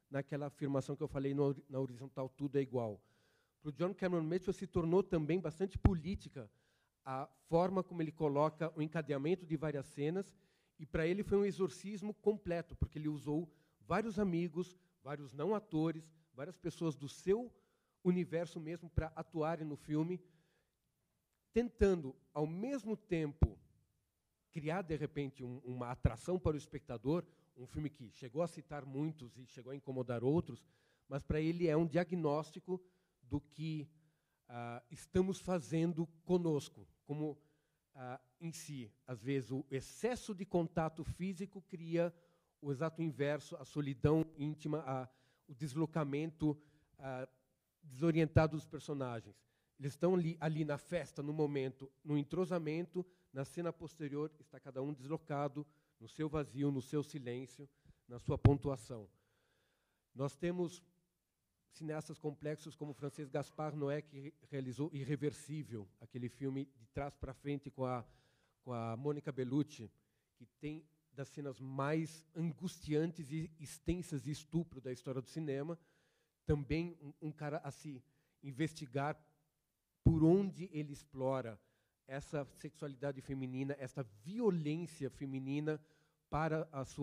naquela afirmação que eu falei na horizontal, tudo é igual. Para o John Cameron Mitchell se tornou também bastante política a forma como ele coloca o encadeamento de várias cenas, e para ele foi um exorcismo completo, porque ele usou vários amigos, vários não atores, várias pessoas do seu universo mesmo para atuarem no filme, tentando, ao mesmo tempo, criar, de repente, uma atração para o espectador, um filme que chegou a citar muitos e chegou a incomodar outros, mas para ele é um diagnóstico do que estamos fazendo conosco, como em si. Às vezes, o excesso de contato físico cria o exato inverso, a solidão íntima, o deslocamento desorientado dos personagens. Eles estão ali na festa, no momento, no entrosamento, na cena posterior está cada um deslocado, no seu vazio, no seu silêncio, na sua pontuação. Nós temos cineastas complexos como Francis Gaspard Noé, que realizou Irreversível, aquele filme de trás para frente com a Mônica Bellucci, que tem das cenas mais angustiantes e extensas de estupro da história do cinema. Também um cara a se investigar por onde ele explora essa sexualidade feminina, essa violência feminina para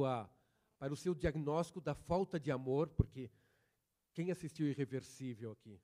o seu diagnóstico da falta de amor, porque quem assistiu Irreversível aqui?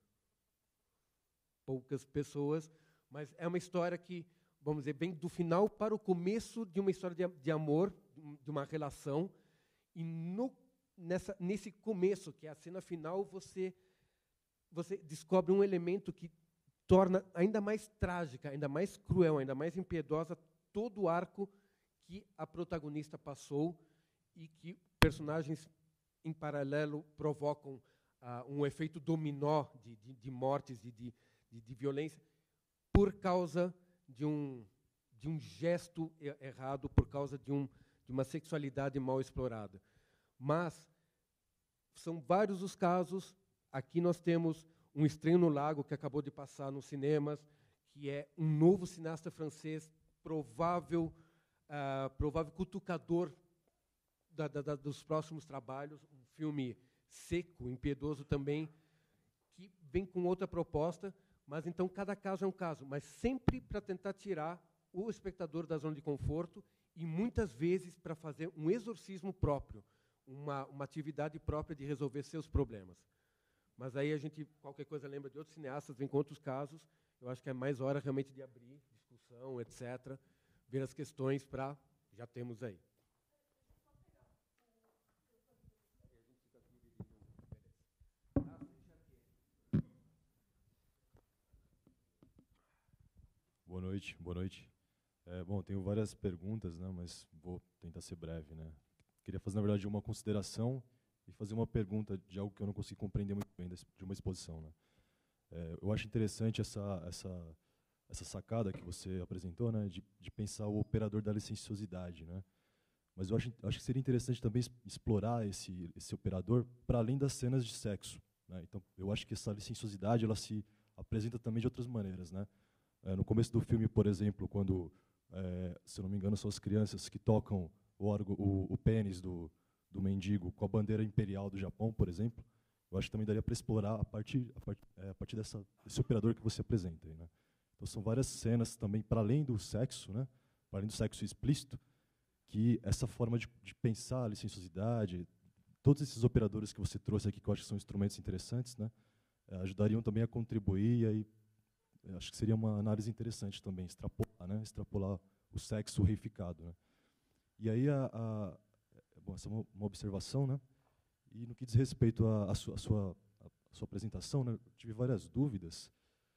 Poucas pessoas, mas é uma história que, vamos dizer, vem do final para o começo de uma história de amor, de uma relação, e nesse começo, que é a cena final, você descobre um elemento que torna ainda mais trágica, ainda mais cruel, ainda mais impiedosa todo o arco que a protagonista passou e que personagens em paralelo provocam um efeito dominó de mortes e de violência por causa de um gesto errado, por causa de uma sexualidade mal explorada. Mas são vários os casos. Aqui nós temos Um Estranho no Lago, que acabou de passar nos cinemas, que é um novo cineasta francês, provável cutucador dos próximos trabalhos, um filme seco, impiedoso também, que vem com outra proposta, mas então cada caso é um caso, mas sempre para tentar tirar o espectador da zona de conforto e muitas vezes para fazer um exorcismo próprio, uma atividade própria de resolver seus problemas. Mas aí a gente, qualquer coisa, lembra de outros cineastas, vem com outros casos. Eu acho que é mais hora realmente de abrir discussão, etc., ver as questões para... Já temos aí. Boa noite, boa noite. Bom, tenho várias perguntas, né, mas vou tentar ser breve, né. Queria fazer, na verdade, uma consideração e fazer uma pergunta de algo que eu não consegui compreender muito bem de uma exposição, né. Eu acho interessante essa sacada que você apresentou, né, de pensar o operador da licenciosidade, né. Mas eu acho que seria interessante também explorar esse operador para além das cenas de sexo, né. Então, eu acho que essa licenciosidade ela se apresenta também de outras maneiras, né. No começo do filme, por exemplo, quando, se eu não me engano, são as crianças que tocam o pênis do mendigo com a bandeira imperial do Japão, por exemplo, eu acho que também daria para explorar a partir desse operador que você apresenta aí, né? Então, são várias cenas também, para além do sexo, né? Para além do sexo explícito, que essa forma de pensar a licenciosidade, todos esses operadores que você trouxe aqui, que eu acho que são instrumentos interessantes, né? Ajudariam também a contribuir, e aí acho que seria uma análise interessante também, extrapolar o sexo reificado, né? E aí, bom, essa é uma observação, né? E no que diz respeito à sua apresentação, né, eu tive várias dúvidas.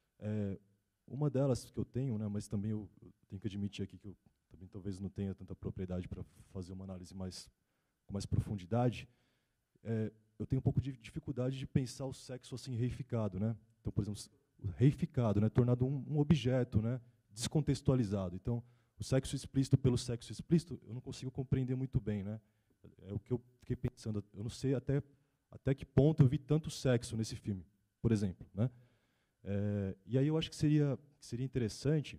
Uma delas que eu tenho, né, mas também eu tenho que admitir aqui que eu também talvez não tenha tanta propriedade para fazer uma análise com mais profundidade, eu tenho um pouco de dificuldade de pensar o sexo assim reificado, né? Então, por exemplo, reificado, né, tornado um objeto, né, descontextualizado. Então, o sexo explícito pelo sexo explícito, eu não consigo compreender muito bem, né? É o que eu fiquei pensando. Eu não sei até que ponto eu vi tanto sexo nesse filme, por exemplo, né? E aí eu acho que seria interessante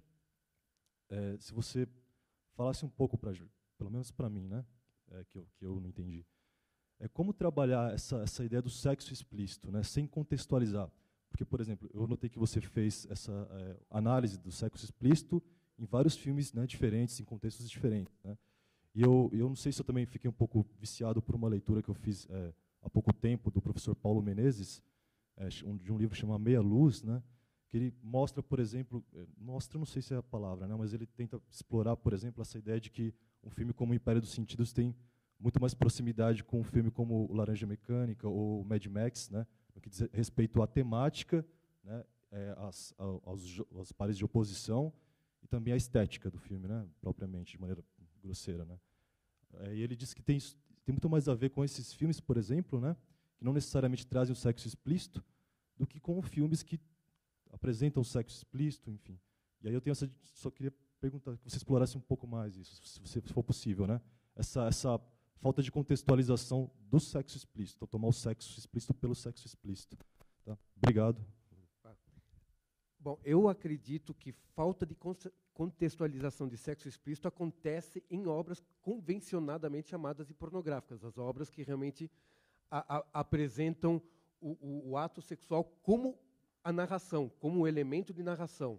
se você falasse um pouco, pelo menos para mim, né, que eu não entendi, é como trabalhar essa ideia do sexo explícito, né, sem contextualizar. Porque, por exemplo, eu notei que você fez essa análise do sexo explícito em vários filmes, né, diferentes, em contextos diferentes, né. E eu não sei se eu também fiquei um pouco viciado por uma leitura que eu fiz há pouco tempo, do professor Paulo Menezes, de um livro chamado Meia Luz, né, que ele mostra, por exemplo, não sei se é a palavra, né, mas ele tenta explorar, por exemplo, essa ideia de que um filme como O Império dos Sentidos tem muito mais proximidade com um filme como O Laranja Mecânica ou Mad Max, né, no que diz respeito à temática, né, aos pares de oposição e também à estética do filme, né, propriamente, de maneira grosseira, né. E ele diz que tem muito mais a ver com esses filmes, por exemplo, né, que não necessariamente trazem o sexo explícito, do que com filmes que apresentam o sexo explícito, enfim. E aí eu só queria perguntar que você explorasse um pouco mais isso, se for possível, né? Essa falta de contextualização do sexo explícito, ou tomar o sexo explícito pelo sexo explícito. Tá? Obrigado. Bom, eu acredito que falta de contextualização de sexo explícito acontece em obras convencionadamente chamadas de pornográficas, as obras que realmente apresentam o ato sexual como a narração, como o elemento de narração.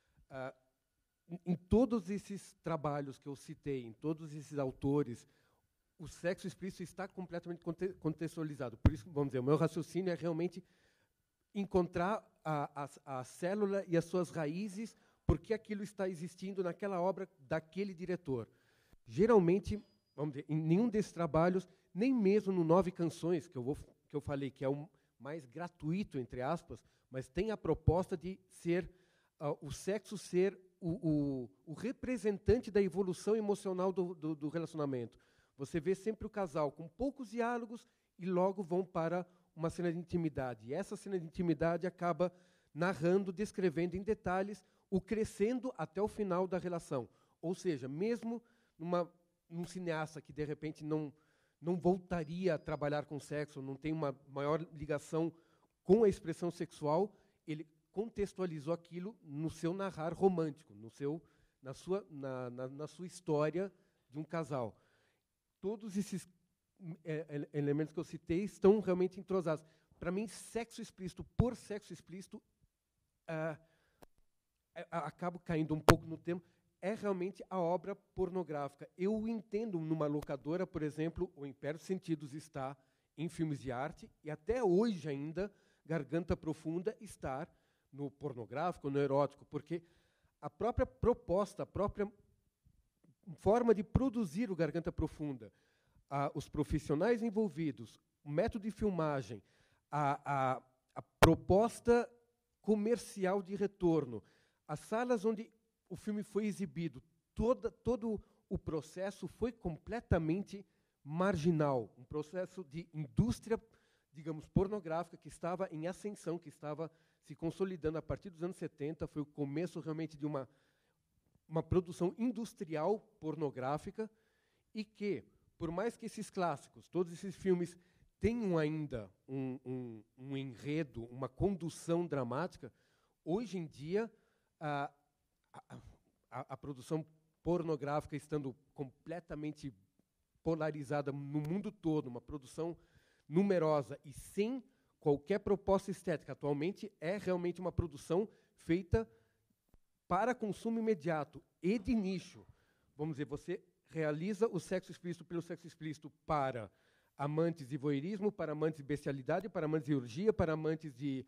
Em todos esses trabalhos que eu citei, em todos esses autores, o sexo explícito está completamente contextualizado. Por isso, vamos dizer, o meu raciocínio é realmente encontrar a célula e as suas raízes, porque aquilo está existindo naquela obra daquele diretor. Geralmente, vamos dizer, em nenhum desses trabalhos, nem mesmo no 9 Canções, que eu falei, que é o mais gratuito, entre aspas, mas tem a proposta de ser o sexo ser o representante da evolução emocional do relacionamento. Você vê sempre o casal com poucos diálogos e logo vão para uma cena de intimidade. E essa cena de intimidade acaba narrando, descrevendo em detalhes o crescendo até o final da relação. Ou seja, mesmo num cineasta que, de repente, não voltaria a trabalhar com sexo, não tem uma maior ligação com a expressão sexual, ele contextualizou aquilo no seu narrar romântico, na sua história de um casal. Todos esses elementos que eu citei estão realmente entrosados. Para mim, sexo explícito por sexo explícito, acabo caindo um pouco no tema, é realmente a obra pornográfica. Eu entendo numa locadora, por exemplo, o Império dos Sentidos está em filmes de arte, e até hoje ainda, Garganta Profunda está no pornográfico, no erótico, porque a própria proposta, a própria forma de produzir o Garganta Profunda, os profissionais envolvidos, o método de filmagem, a proposta comercial de retorno, as salas onde o filme foi exibido, todo o processo foi completamente marginal, um processo de indústria, digamos, pornográfica que estava em ascensão, que estava se consolidando a partir dos anos 70, foi o começo realmente de uma produção industrial pornográfica e que, por mais que esses clássicos, todos esses filmes tenham ainda um enredo, uma condução dramática, hoje em dia a produção pornográfica estando completamente polarizada no mundo todo, uma produção numerosa e sem qualquer proposta estética, atualmente é realmente uma produção feita para consumo imediato e de nicho. Vamos dizer, você realiza o sexo explícito pelo sexo explícito para amantes de voyeurismo, para amantes de bestialidade, para amantes de orgia, para amantes de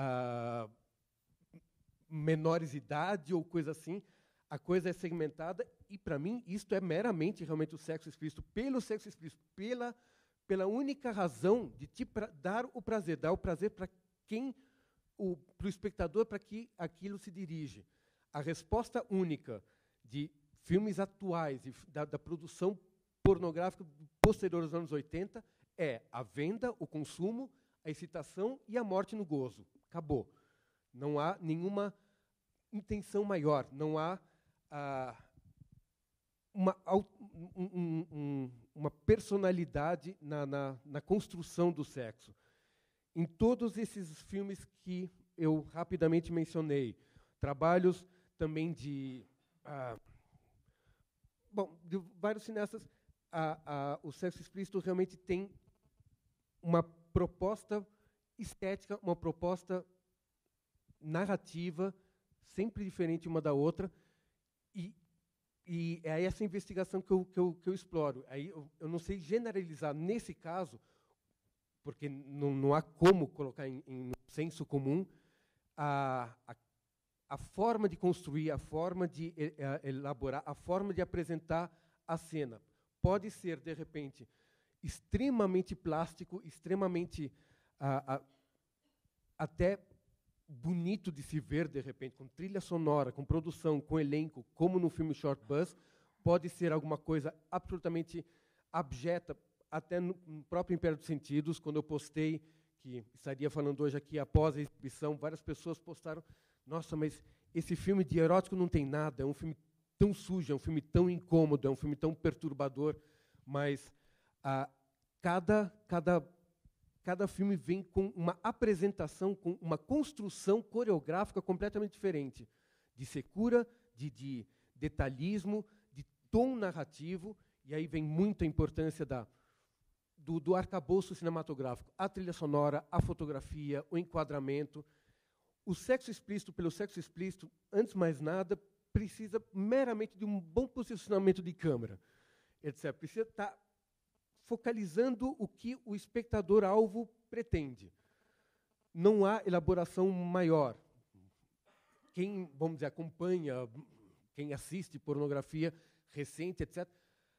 menores de idade ou coisa assim. A coisa é segmentada e, para mim, isto é meramente realmente o sexo explícito, pelo sexo explícito, pela única razão de dar o prazer para para o espectador, para que aquilo se dirige. A resposta única de filmes atuais, da produção pornográfica posterior aos anos 80, é a venda, o consumo, a excitação e a morte no gozo. Acabou. Não há nenhuma intenção maior, não há uma personalidade na construção do sexo. Em todos esses filmes que eu rapidamente mencionei, trabalhos também de vários cineastas, o sexo explícito realmente tem uma proposta estética, uma proposta narrativa, sempre diferente uma da outra, e é essa investigação que eu exploro. Aí eu não sei generalizar nesse caso, porque não há como colocar em senso comum a forma de construir, a forma de elaborar, a forma de apresentar a cena. Pode ser, de repente, extremamente plástico, extremamente até bonito de se ver, de repente, com trilha sonora, com produção, com elenco, como no filme Short Bus. Pode ser alguma coisa absolutamente abjeta, até no próprio Império dos Sentidos, quando eu postei, que estaria falando hoje aqui após a exibição, várias pessoas postaram: nossa, mas esse filme de erótico não tem nada, é um filme tão sujo, é um filme tão incômodo, é um filme tão perturbador, mas cada filme vem com uma apresentação, com uma construção coreográfica completamente diferente, de secura, de detalhismo, de tom narrativo, e aí vem muita importância do arcabouço cinematográfico, a trilha sonora, a fotografia, o enquadramento. O sexo explícito pelo sexo explícito, antes de mais nada, precisa meramente de um bom posicionamento de câmera, etc. Precisa estar focalizando o que o espectador-alvo pretende. Não há elaboração maior. Quem, vamos dizer, acompanha, quem assiste pornografia recente, etc.,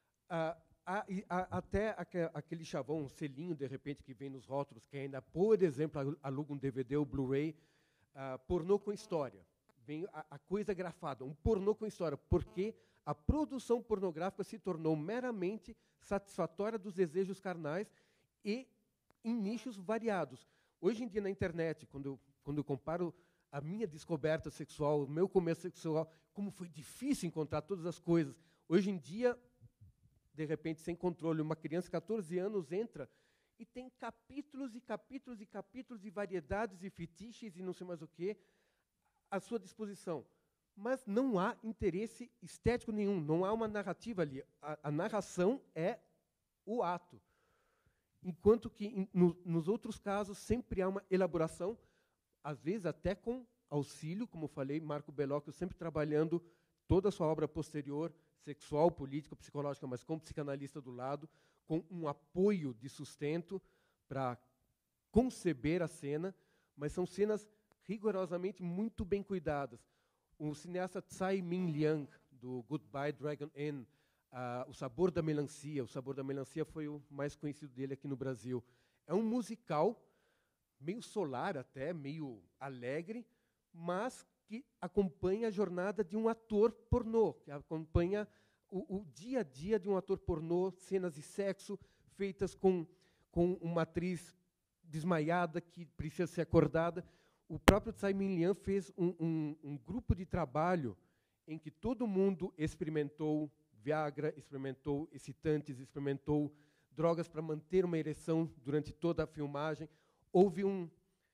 até aquele chavão, um selinho, de repente, que vem nos rótulos, que ainda, por exemplo, aluga um DVD ou Blu-ray, pornô com história. Vem a coisa grafada, um pornô com história, porque a produção pornográfica se tornou meramente satisfatória dos desejos carnais e em nichos variados. Hoje em dia, na internet, quando eu comparo a minha descoberta sexual, o meu começo sexual, como foi difícil encontrar todas as coisas. Hoje em dia, de repente, sem controle, uma criança de 14 anos entra e tem capítulos e capítulos e capítulos de variedades e fetiches e não sei mais o quê à sua disposição. Mas não há interesse estético nenhum, não há uma narrativa ali. A narração é o ato. Enquanto que, nos outros casos, sempre há uma elaboração, às vezes até com auxílio, como falei, Marco Bellocchio sempre trabalhando toda a sua obra posterior, sexual, política, psicológica, mas com psicanalista do lado, com um apoio de sustento para conceber a cena, mas são cenas rigorosamente muito bem cuidadas. O cineasta Tsai Ming Liang, do Goodbye Dragon Inn, O Sabor da Melancia. O Sabor da Melancia foi o mais conhecido dele aqui no Brasil. É um musical, meio solar até, meio alegre, mas que acompanha a jornada de um ator pornô, que acompanha o dia a dia de um ator pornô, cenas de sexo feitas com uma atriz desmaiada que precisa ser acordada. O próprio Tsai Ming Liang fez um grupo de trabalho em que todo mundo experimentou Viagra, experimentou excitantes, experimentou drogas para manter uma ereção durante toda a filmagem. Houve um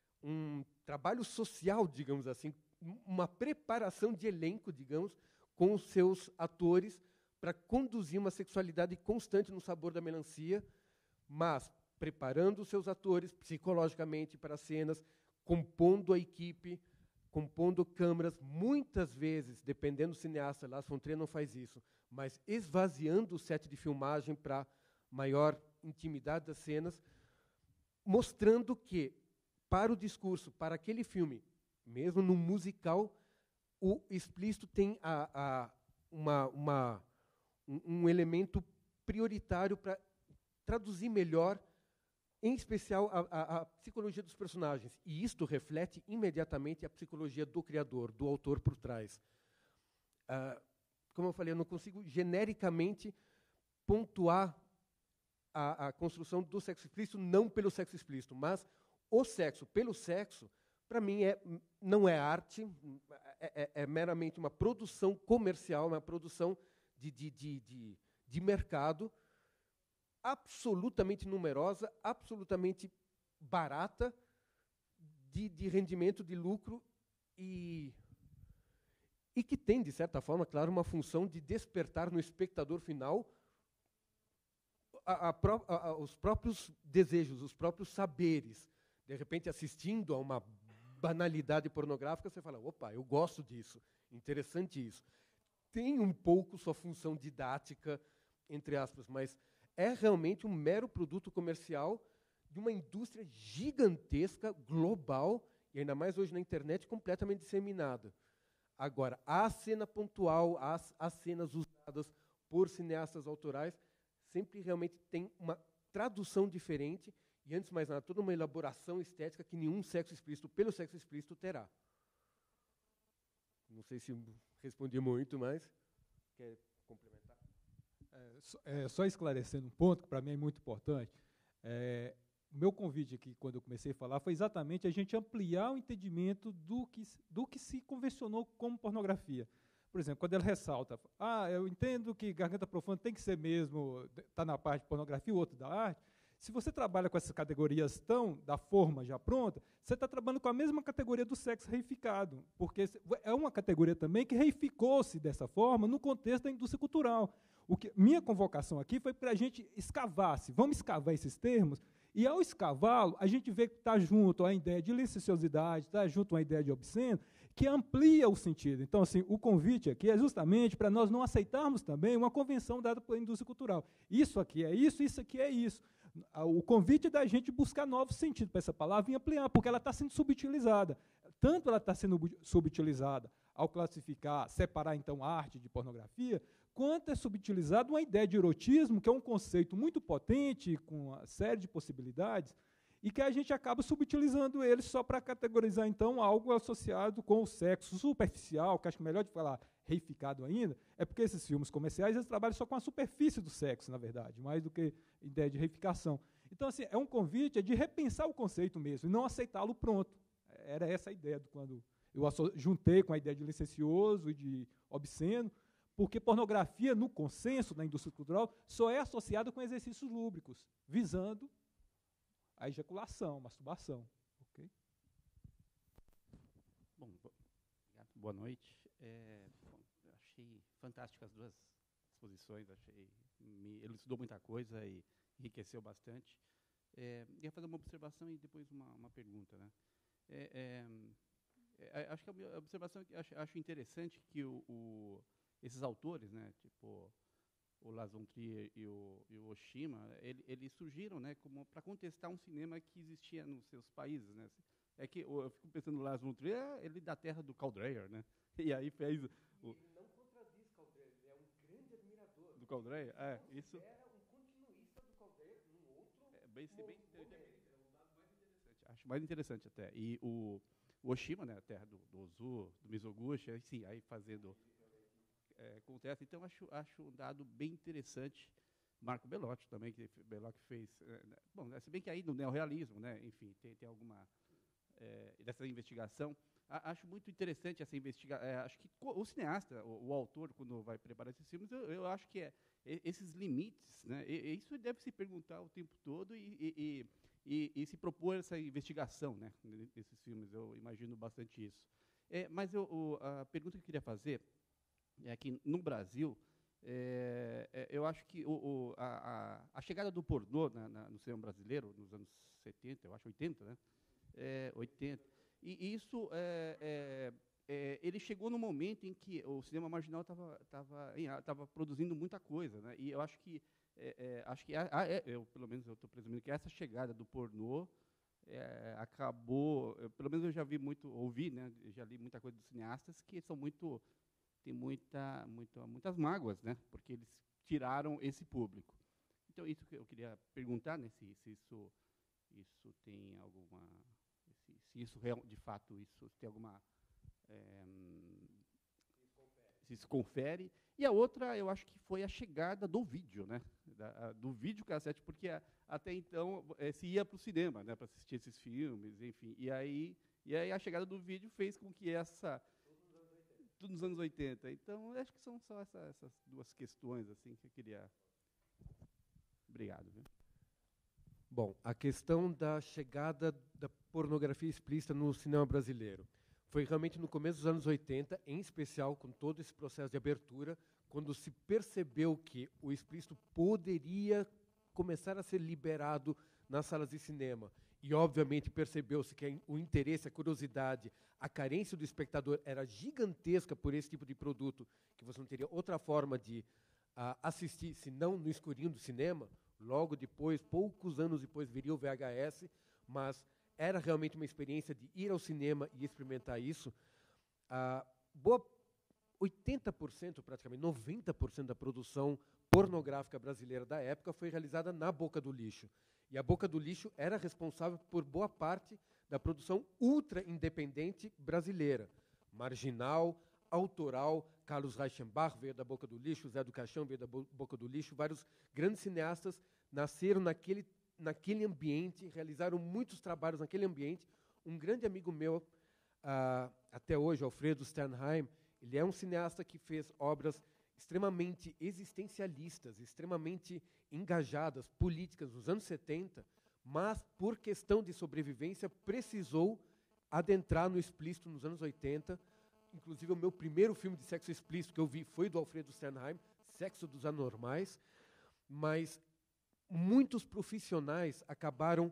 trabalho social, digamos assim, uma preparação de elenco, digamos, com os seus atores para conduzir uma sexualidade constante no Sabor da Melancia, mas preparando os seus atores psicologicamente para as cenas, compondo a equipe, compondo câmeras, muitas vezes, dependendo do cineasta, Lars von Trier não faz isso, mas esvaziando o set de filmagem para maior intimidade das cenas, mostrando que, para o discurso, para aquele filme, mesmo no musical, o explícito tem um elemento prioritário para traduzir melhor, em especial, a psicologia dos personagens. E isto reflete imediatamente a psicologia do criador, do autor por trás. Como eu falei, eu não consigo genericamente pontuar a construção do sexo explícito, não pelo sexo explícito, mas o sexo pelo sexo, para mim, não é arte, é meramente uma produção comercial, uma produção de mercado, absolutamente numerosa, absolutamente barata, de rendimento, de lucro, e que tem, de certa forma, claro, uma função de despertar no espectador final os próprios desejos, os próprios saberes. De repente, assistindo a uma banalidade pornográfica, você fala, opa, eu gosto disso, interessante isso. Tem um pouco sua função didática, entre aspas, mas é realmente um mero produto comercial de uma indústria gigantesca, global, e ainda mais hoje na internet, completamente disseminada. Agora, a cena pontual, as cenas usadas por cineastas autorais, sempre realmente tem uma tradução diferente e, antes de mais nada, toda uma elaboração estética que nenhum sexo explícito, pelo sexo explícito, terá. Não sei se respondi muito, mas quer complementar? Só esclarecendo um ponto que para mim é muito importante. O meu convite aqui, quando eu comecei a falar, foi exatamente a gente ampliar o entendimento do que se convencionou como pornografia. Por exemplo, quando ele ressalta, eu entendo que Garganta Profunda tem que ser mesmo, está na parte de pornografia, o outro da arte. Se você trabalha com essas categorias da forma já pronta, você está trabalhando com a mesma categoria do sexo reificado, porque é uma categoria também que reificou-se dessa forma no contexto da indústria cultural. Minha convocação aqui foi para a gente vamos escavar esses termos, e ao escavá-lo, a gente vê que está junto a ideia de licenciosidade, está junto a ideia de obsceno, que amplia o sentido. Então, assim, o convite aqui é justamente para nós não aceitarmos também uma convenção dada pela indústria cultural. Isso aqui é isso aqui é isso. O convite é da gente buscar novos sentidos para essa palavra e ampliar, porque ela está sendo subutilizada. Tanto ela está sendo subutilizada ao classificar, separar, então, arte de pornografia, quanto é subutilizada uma ideia de erotismo, que é um conceito muito potente, com uma série de possibilidades, e que a gente acaba subutilizando ele só para categorizar, então, algo associado com o sexo superficial, que acho que melhor de falar reificado ainda, é porque esses filmes comerciais eles trabalham só com a superfície do sexo, na verdade, mais do que ideia de reificação. Então, assim, é um convite de repensar o conceito mesmo, e não aceitá-lo pronto. Era essa a ideia, quando eu juntei com a ideia de licencioso e de obsceno, porque pornografia, no consenso da indústria cultural, só é associada com exercícios lúbricos, visando a ejaculação, a masturbação. Okay? Bom, boa noite. Achei fantásticas as duas exposições, me elucidou muita coisa e enriqueceu bastante. Ia fazer uma observação e depois uma pergunta, né? Acho que a observação que acho interessante que esses autores, né, tipo o Lars von Trier e o Oshima, eles surgiram, né, como para contestar um cinema que existia nos seus países, né? É que eu fico pensando no Lars von Trier, ele da terra do Karl Dreyer, né? E aí fez ele não contradiz Karl Dreyer, ele é um grande admirador do Karl Dreyer. Isso era um continuista do Karl Dreyer num outro bem interessante. Acho mais interessante até. E o Oshima, né, a terra do Ozu, do Mizoguchi, sim, aí fazendo acontece. Então, acho um dado bem interessante. Marco Bellotti também, que Bellotti fez. Bom, se bem que aí no neorrealismo, né, enfim, tem alguma dessa investigação. Acho muito interessante essa investigação. Acho que o cineasta, o autor, quando vai preparar esses filmes, eu acho que esses limites, né, isso deve se perguntar o tempo todo e se propor essa investigação, né, nesses filmes. Eu imagino bastante isso. Mas a pergunta que eu queria fazer é que, no Brasil, eu acho que a chegada do pornô no cinema brasileiro, nos anos 70, eu acho 80, né? 80. E isso, ele chegou no momento em que o cinema marginal estava produzindo muita coisa, né? E eu acho que, eu, pelo menos, eu estou presumindo que essa chegada do pornô acabou, pelo menos eu já ouvi, né? Já li muita coisa dos cineastas que são tem muitas mágoas, né? Porque eles tiraram esse público. Então, isso que eu queria perguntar, né? Se isso tem alguma... Se isso, de fato, isso tem alguma... se isso confere. E a outra, eu acho que foi a chegada do vídeo, né? Do videocassete, porque até então se ia para o cinema, né? Para assistir esses filmes, enfim. E aí a chegada do vídeo fez com que tudo nos anos 80. Então, acho que são só essas duas questões assim que eu queria... Obrigado. Viu? Bom, a questão da chegada da pornografia explícita no cinema brasileiro foi realmente no começo dos anos 80, em especial com todo esse processo de abertura, quando se percebeu que o explícito poderia começar a ser liberado nas salas de cinema. E, obviamente, percebeu-se que o interesse, a curiosidade, a carência do espectador era gigantesca por esse tipo de produto, que você não teria outra forma de assistir, senão no escurinho do cinema. Logo depois, poucos anos depois, viria o VHS, mas era realmente uma experiência de ir ao cinema e experimentar isso. 80%, praticamente 90% da produção pornográfica brasileira da época foi realizada na Boca do Lixo. E a Boca do Lixo era responsável por boa parte da produção ultra independente brasileira. Marginal, autoral, Carlos Reichenbach veio da Boca do Lixo, Zé do Caixão veio da Boca do Lixo, vários grandes cineastas nasceram naquele ambiente, realizaram muitos trabalhos naquele ambiente. Um grande amigo meu, até hoje, Alfredo Sternheim, ele é um cineasta que fez obras extremamente existencialistas, extremamente engajadas, políticas, nos anos 70, mas, por questão de sobrevivência, precisou adentrar no explícito nos anos 80. Inclusive, o meu primeiro filme de sexo explícito que eu vi foi do Alfredo Sternheim, Sexo dos Anormais, mas muitos profissionais acabaram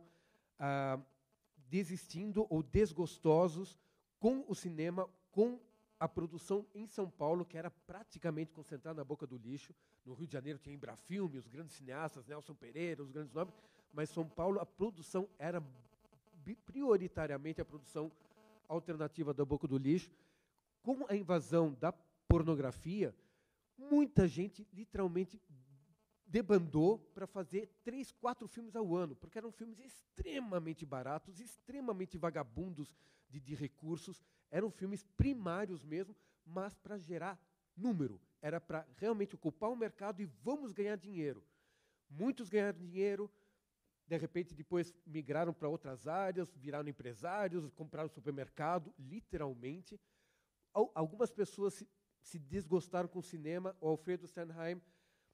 desistindo ou desgostosos com o cinema, com a produção em São Paulo, que era praticamente concentrada na Boca do Lixo. No Rio de Janeiro tinha Embrafilme, os grandes cineastas, Nelson Pereira, os grandes nomes, mas São Paulo, a produção era prioritariamente a produção alternativa da Boca do Lixo. Com a invasão da pornografia, muita gente literalmente debandou para fazer 3, 4 filmes ao ano, porque eram filmes extremamente baratos, extremamente vagabundos de recursos, eram filmes primários mesmo, mas para gerar número, era para realmente ocupar o mercado e vamos ganhar dinheiro. Muitos ganharam dinheiro, de repente depois migraram para outras áreas, viraram empresários, compraram supermercado, literalmente. Algumas pessoas se desgostaram com o cinema. O Alfredo Sternheim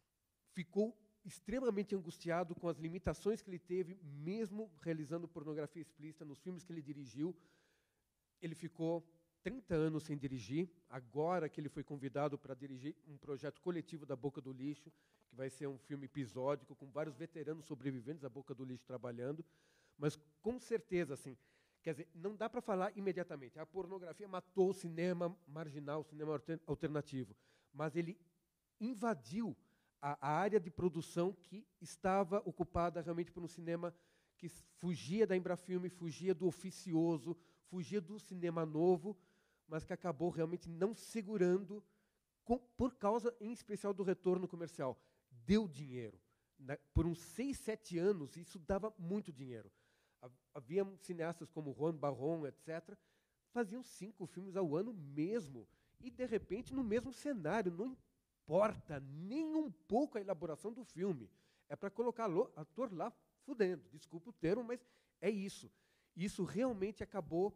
ficou extremamente angustiado com as limitações que ele teve, mesmo realizando pornografia explícita nos filmes que ele dirigiu. Ele ficou 30 anos sem dirigir, agora que ele foi convidado para dirigir um projeto coletivo da Boca do Lixo, que vai ser um filme episódico, com vários veteranos sobreviventes da Boca do Lixo trabalhando, mas com certeza, assim, quer dizer, não dá para falar imediatamente, a pornografia matou o cinema marginal, o cinema alternativo, mas ele invadiu a área de produção que estava ocupada realmente por um cinema que fugia da Embrafilme, fugia do oficioso, fugia do cinema novo, mas que acabou realmente não segurando, por causa, em especial, do retorno comercial. Deu dinheiro. Por uns 6, 7 anos, isso dava muito dinheiro. Havia cineastas como Juan Barron, etc., faziam 5 filmes ao ano mesmo, e, de repente, no mesmo cenário. Não importa nem um pouco a elaboração do filme. É para colocar ator lá fudendo. Desculpa o termo, mas é isso. Isso realmente acabou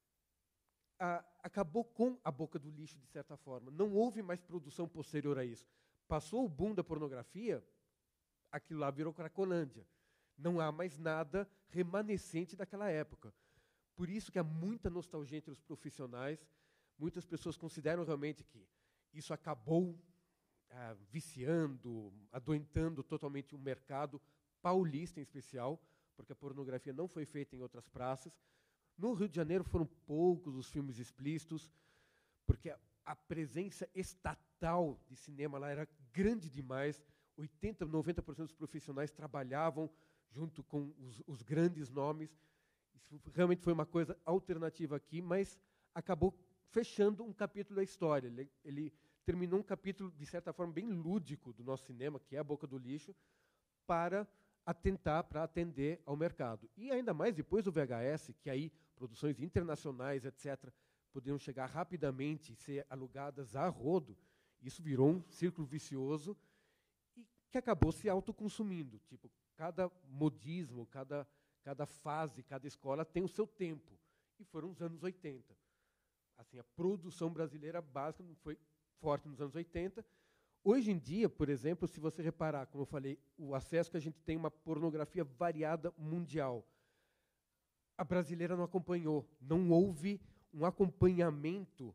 com a Boca do Lixo, de certa forma. Não houve mais produção posterior a isso. Passou o boom da pornografia, aquilo lá virou Cracolândia. Não há mais nada remanescente daquela época. Por isso que há muita nostalgia entre os profissionais. Muitas pessoas consideram realmente que isso acabou viciando, adoentando totalmente o mercado paulista, em especial, porque a pornografia não foi feita em outras praças. No Rio de Janeiro foram poucos os filmes explícitos, porque a presença estatal de cinema lá era grande demais. 80%, 90% dos profissionais trabalhavam junto com os grandes nomes. Isso realmente foi uma coisa alternativa aqui, mas acabou fechando um capítulo da história. Ele terminou um capítulo, de certa forma, bem lúdico do nosso cinema, que é a Boca do Lixo, para atender ao mercado. E ainda mais depois do VHS, que aí produções internacionais, etc., poderiam chegar rapidamente e ser alugadas a rodo. Isso virou um círculo vicioso e que acabou se autoconsumindo. Tipo, cada modismo, cada fase, cada escola tem o seu tempo. E foram os anos 80. Assim, a produção brasileira básica foi forte nos anos 80. Hoje em dia, por exemplo, se você reparar, como eu falei, o acesso que a gente tem a uma pornografia variada mundial, a brasileira não acompanhou. Não houve um acompanhamento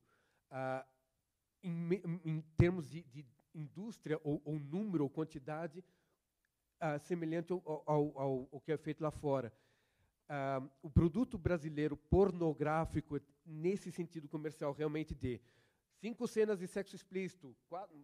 em termos de indústria ou número ou quantidade semelhante ao que é feito lá fora. O produto brasileiro pornográfico, nesse sentido comercial, realmente de 5 cenas de sexo explícito,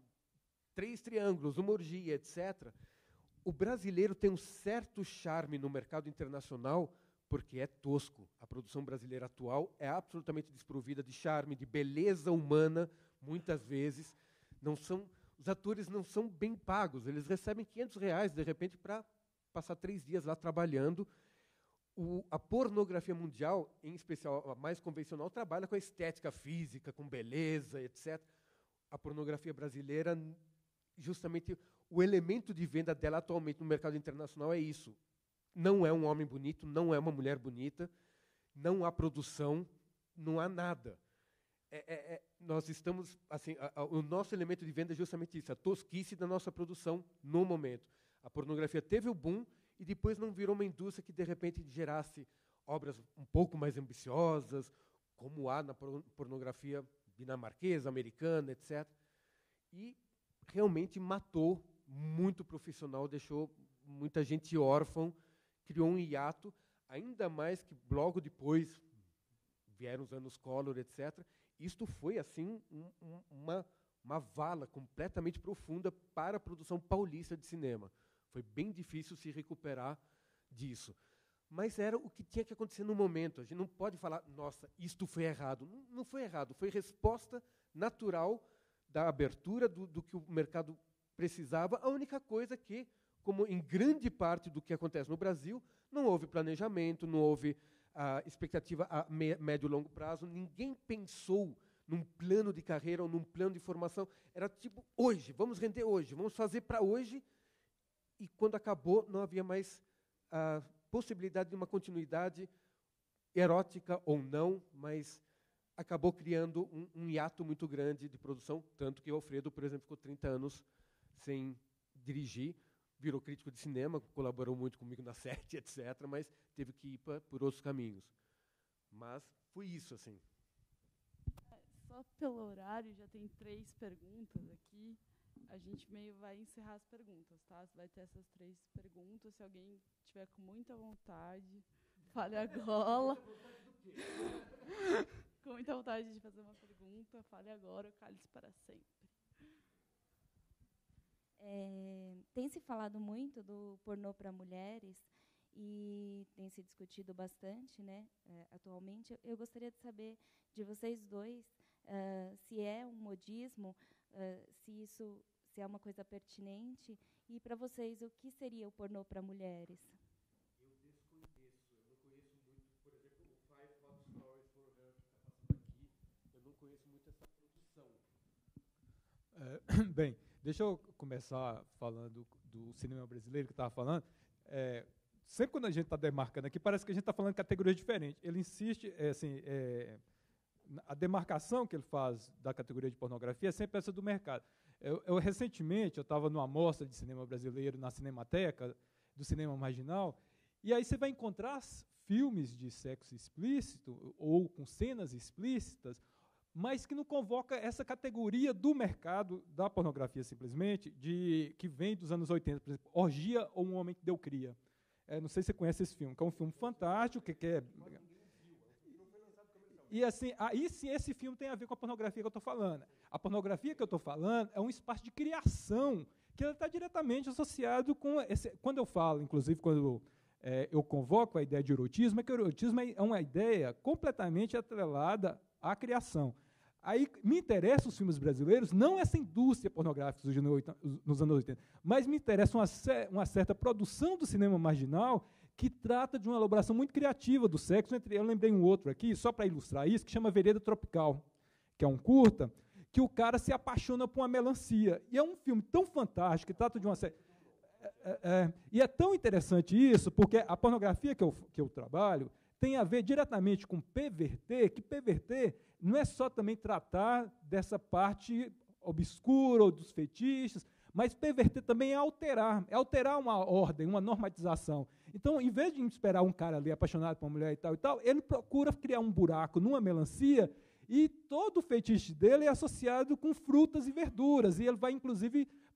3 triângulos, uma orgia, etc., o brasileiro tem um certo charme no mercado internacional, porque é tosco. A produção brasileira atual é absolutamente desprovida de charme, de beleza humana, muitas vezes. Os atores não são bem pagos, eles recebem R$500, de repente, para passar 3 dias lá trabalhando. A pornografia mundial, em especial a mais convencional, trabalha com a estética física, com beleza, etc. A pornografia brasileira, justamente, o elemento de venda dela atualmente no mercado internacional é isso. Não é um homem bonito, não é uma mulher bonita, não há produção, não há nada. Nós estamos, assim, o nosso elemento de venda é justamente isso, a tosquice da nossa produção no momento. A pornografia teve o boom e depois não virou uma indústria que, de repente, gerasse obras um pouco mais ambiciosas, como há na pornografia dinamarquesa, americana, etc. E realmente matou muito profissional, deixou muita gente órfã, criou um hiato, ainda mais que logo depois vieram os anos Collor, etc. Isto foi, assim, uma vala completamente profunda para a produção paulista de cinema. Foi bem difícil se recuperar disso. Mas era o que tinha que acontecer no momento. A gente não pode falar, nossa, isto foi errado. Não foi errado, foi resposta natural da abertura do que o mercado precisava. A única coisa que, como em grande parte do que acontece no Brasil, não houve planejamento, não houve expectativa a médio e longo prazo. Ninguém pensou num plano de carreira ou num plano de formação. Era tipo, hoje, vamos render hoje, vamos fazer para hoje. E quando acabou, não havia mais a possibilidade de uma continuidade erótica ou não, mas acabou criando um hiato muito grande de produção, tanto que o Alfredo, por exemplo, ficou 30 anos sem dirigir, virou crítico de cinema, colaborou muito comigo na SET, etc., mas teve que ir por outros caminhos. Mas foi isso, assim. Só pelo horário, já tem 3 perguntas aqui. A gente meio vai encerrar as perguntas, tá? Vai ter essas 3 perguntas. Se alguém tiver com muita vontade, fale agora. Com muita vontade de fazer uma pergunta, fale agora, cale-se para sempre. Tem se falado muito do pornô para mulheres e tem se discutido bastante, né, atualmente. Eu gostaria de saber de vocês dois se é um modismo, se é uma coisa pertinente, e para vocês, o que seria o pornô para mulheres? Eu desconheço, eu não conheço muito, por exemplo, o Five Hot Stories for Her que está passando aqui, eu não conheço muito essa produção. Bem, deixa eu começar falando do cinema brasileiro que eu estava falando. Sempre quando a gente está demarcando aqui, parece que a gente está falando de categorias diferentes. Ele insiste, a demarcação que ele faz da categoria de pornografia é sempre essa do mercado. Recentemente, eu estava numa mostra de cinema brasileiro na Cinemateca, do cinema marginal, e aí você vai encontrar filmes de sexo explícito, ou com cenas explícitas, mas que não convoca essa categoria do mercado da pornografia, simplesmente, que vem dos anos 80, por exemplo, Orgia ou Um Homem que Deu Cria. Não sei se você conhece esse filme, que é um filme fantástico, que é... E assim, aí sim, esse filme tem a ver com a pornografia que eu estou falando. A pornografia que eu estou falando é um espaço de criação, que está diretamente associado com... Quando eu falo, inclusive, quando eu convoco a ideia de erotismo, é que o erotismo é uma ideia completamente atrelada à criação. Aí me interessam os filmes brasileiros, não essa indústria pornográfica nos anos 80, mas me interessa uma certa produção do cinema marginal que trata de uma elaboração muito criativa do sexo. Eu lembrei um outro aqui, só para ilustrar isso, que chama Vereda Tropical, que é um curta, que o cara se apaixona por uma melancia. E é um filme tão fantástico, que trata de uma série... E é tão interessante isso, porque a pornografia que eu trabalho tem a ver diretamente com PVT, que PVT não é só também tratar dessa parte obscura ou dos fetiches, mas PVT também é alterar uma ordem, uma normatização. Então, em vez de esperar um cara ali apaixonado por uma mulher e tal, ele procura criar um buraco numa melancia e todo o fetiche dele é associado com frutas e verduras, e ele vai, inclusive,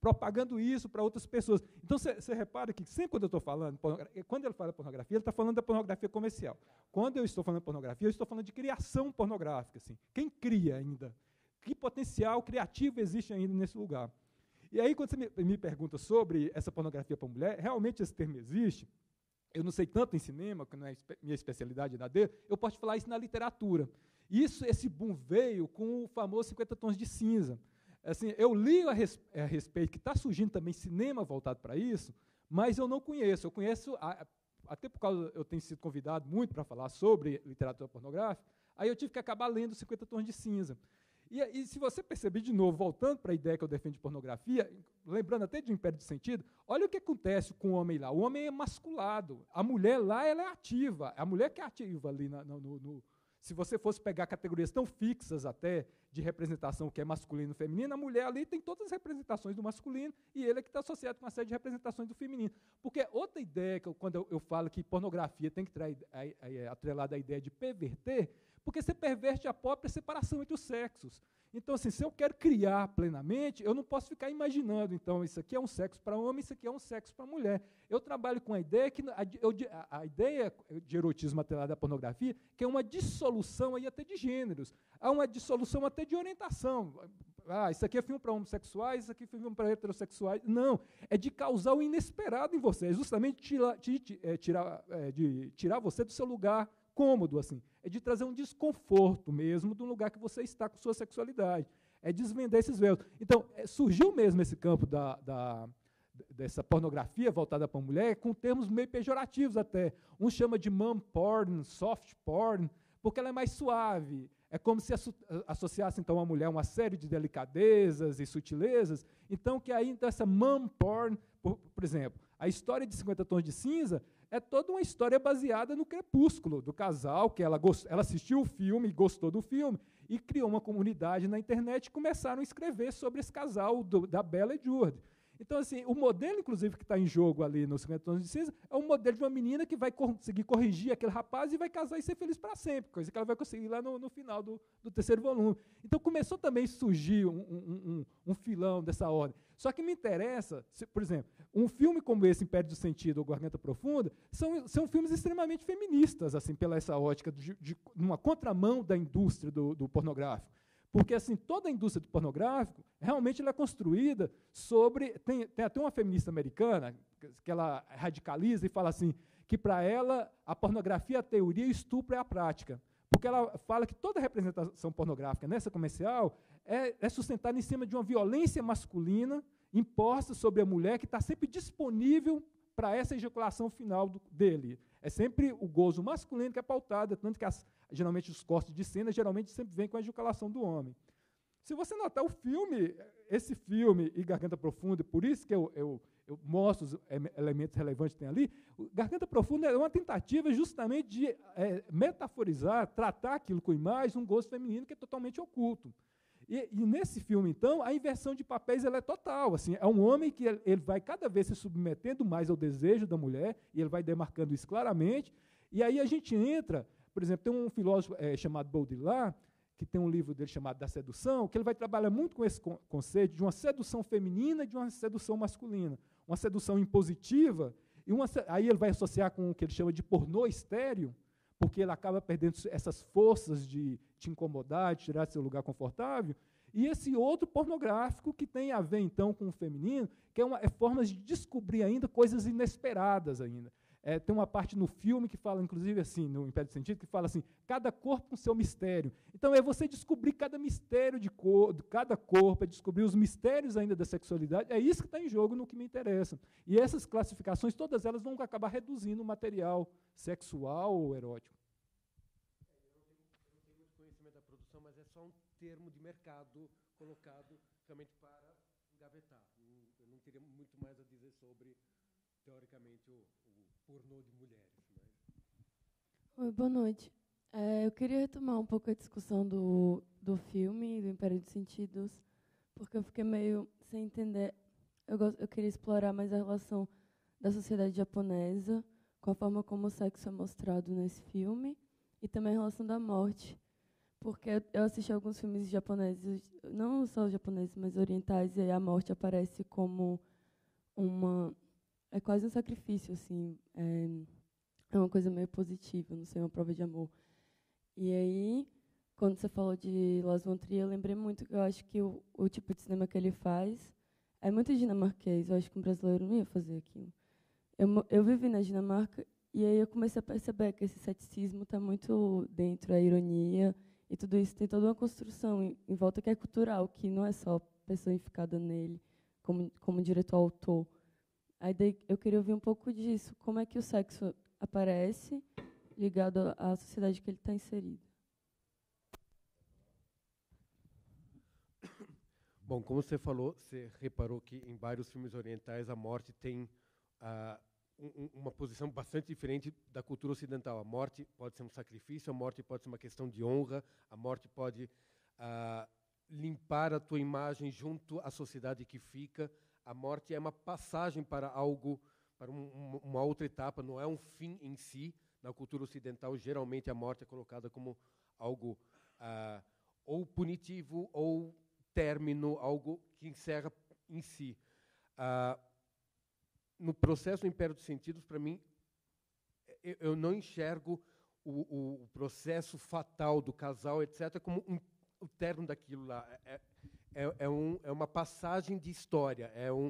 propagando isso para outras pessoas. Então, você repara que sempre quando eu estou falando, quando ele fala pornografia, ele está falando da pornografia comercial. Quando eu estou falando de pornografia, eu estou falando de criação pornográfica. Assim. Quem cria ainda? Que potencial criativo existe ainda nesse lugar? E aí, quando você me pergunta sobre essa pornografia para mulher, realmente esse termo existe. Eu não sei tanto em cinema, que não é minha especialidade na dele, eu posso falar isso na literatura. Esse boom veio com o famoso 50 Tons de Cinza. Assim, eu li a respeito que está surgindo também cinema voltado para isso, mas eu não conheço. Eu conheço, até por causa eu tenho sido convidado muito para falar sobre literatura pornográfica, aí eu tive que acabar lendo 50 Tons de Cinza. E se você perceber de novo, voltando para a ideia que eu defendo de pornografia, lembrando até de um Império do Sentido, olha o que acontece com o homem lá. O homem é masculado. A mulher lá ela é ativa. A mulher que é ativa ali. Se você fosse pegar categorias tão fixas até de representação que é masculino e feminino, a mulher ali tem todas as representações do masculino e ele é que está associado com uma série de representações do feminino. Porque outra ideia, quando eu falo que pornografia tem que estar atrelada à ideia de perverter, porque você perverte a própria separação entre os sexos. Então, assim, se eu quero criar plenamente, eu não posso ficar imaginando, então, isso aqui é um sexo para homem, isso aqui é um sexo para mulher. Eu trabalho com a ideia que a ideia de erotismo atrelada à pornografia, que é uma dissolução aí até de gêneros, há uma dissolução até de orientação. Isso aqui é filme para homossexuais, isso aqui é filme para heterossexuais. Não, é de causar o inesperado em você, é justamente tirar você do seu lugar cômodo, assim. É de trazer um desconforto mesmo do lugar que você está com sua sexualidade. É desvendar esses véus. Então, surgiu mesmo esse campo dessa pornografia voltada para a mulher com termos meio pejorativos até. Um chama de mom porn, soft porn, porque ela é mais suave. É como se associasse, então, a mulher a uma série de delicadezas e sutilezas. Então, que aí, então, essa mom porn, por exemplo, a história de 50 Tons de Cinza é toda uma história baseada no Crepúsculo, do casal, que ela assistiu o filme, gostou do filme, e criou uma comunidade na internet e começaram a escrever sobre esse casal da Bella e George. Então, assim, o modelo, inclusive, que está em jogo ali nos 50 Tons de Cinza, é um modelo de uma menina que vai conseguir corrigir aquele rapaz e vai casar e ser feliz para sempre, coisa que ela vai conseguir lá no final do terceiro volume. Então, começou também a surgir um filão dessa ordem. Só que me interessa, por exemplo, um filme como esse, Império do Sentido ou Garganta Profunda, são filmes extremamente feministas, assim, pela essa ótica de uma contramão da indústria do pornográfico. Porque assim, toda a indústria do pornográfico, realmente ela é construída sobre... Tem até uma feminista americana, que ela radicaliza e fala assim, que para ela a pornografia é a teoria e o estupro é a prática. Porque ela fala que toda representação pornográfica nessa comercial é sustentada em cima de uma violência masculina imposta sobre a mulher que está sempre disponível para essa ejaculação final dele. É sempre o gozo masculino que é pautado, tanto que geralmente os cortes de cena geralmente sempre vêm com a ejaculação do homem. Se você notar o filme, esse filme e Garganta Profunda, por isso que eu mostro os elementos relevantes que tem ali, Garganta Profunda é uma tentativa justamente de metaforizar, tratar aquilo com imagem, um gozo feminino que é totalmente oculto. E nesse filme, então, a inversão de papéis ela é total. Assim, é um homem que ele vai cada vez se submetendo mais ao desejo da mulher, e ele vai demarcando isso claramente. E aí a gente entra, por exemplo, tem um filósofo chamado Baudrillard, que tem um livro dele chamado Da Sedução, que ele vai trabalhar muito com esse conceito de uma sedução feminina e de uma sedução masculina. Uma sedução impositiva, aí ele vai associar com o que ele chama de pornô estéreo, porque ele acaba perdendo essas forças de te incomodar, de tirar do seu lugar confortável, e esse outro pornográfico que tem a ver, então, com o feminino, que é formas de descobrir ainda coisas inesperadas ainda. Tem uma parte no filme que fala, inclusive, assim, no Império do Sentido, que fala assim, cada corpo com seu mistério. Então, é você descobrir cada mistério de cada corpo, é descobrir os mistérios ainda da sexualidade, é isso que está em jogo no que me interessa. E essas classificações, todas elas vão acabar reduzindo o material sexual ou erótico. Eu não tenho muito conhecimento da produção, mas é só um termo de mercado colocado realmente para engavetar. Eu não teria muito mais a dizer sobre, teoricamente, o pornô de mulheres. Oi, boa noite. Eu queria retomar um pouco a discussão do filme, do Império dos Sentidos, porque eu fiquei meio sem entender. Eu queria explorar mais a relação da sociedade japonesa com a forma como o sexo é mostrado nesse filme e também a relação da morte. porque eu assisti alguns filmes japoneses, não só japoneses, mas orientais, e aí a morte aparece como é quase um sacrifício, assim, é uma coisa meio positiva, não sei, uma prova de amor. E aí, quando você falou de Lars von Trier, eu lembrei muito que eu acho que o tipo de cinema que ele faz é muito dinamarquês. Eu acho que um brasileiro não ia fazer aquilo. Eu vivi na Dinamarca e aí eu comecei a perceber que esse ceticismo está muito dentro, a ironia e tudo isso tem toda uma construção em volta que é cultural, que não é só personificada nele como diretor-autor. Aí daí eu queria ouvir um pouco disso. Como é que o sexo aparece ligado à sociedade que ele está inserido? Bom, como você falou, você reparou que em vários filmes orientais a morte tem uma posição bastante diferente da cultura ocidental. A morte pode ser um sacrifício, a morte pode ser uma questão de honra, a morte pode limpar a tua imagem junto à sociedade que fica. A morte é uma passagem para algo, para uma outra etapa, não é um fim em si. Na cultura ocidental, geralmente a morte é colocada como algo ou punitivo ou término, algo que encerra em si. No processo do Império dos Sentidos, para mim, eu não enxergo o processo fatal do casal, etc., como o término daquilo lá. É uma passagem de história.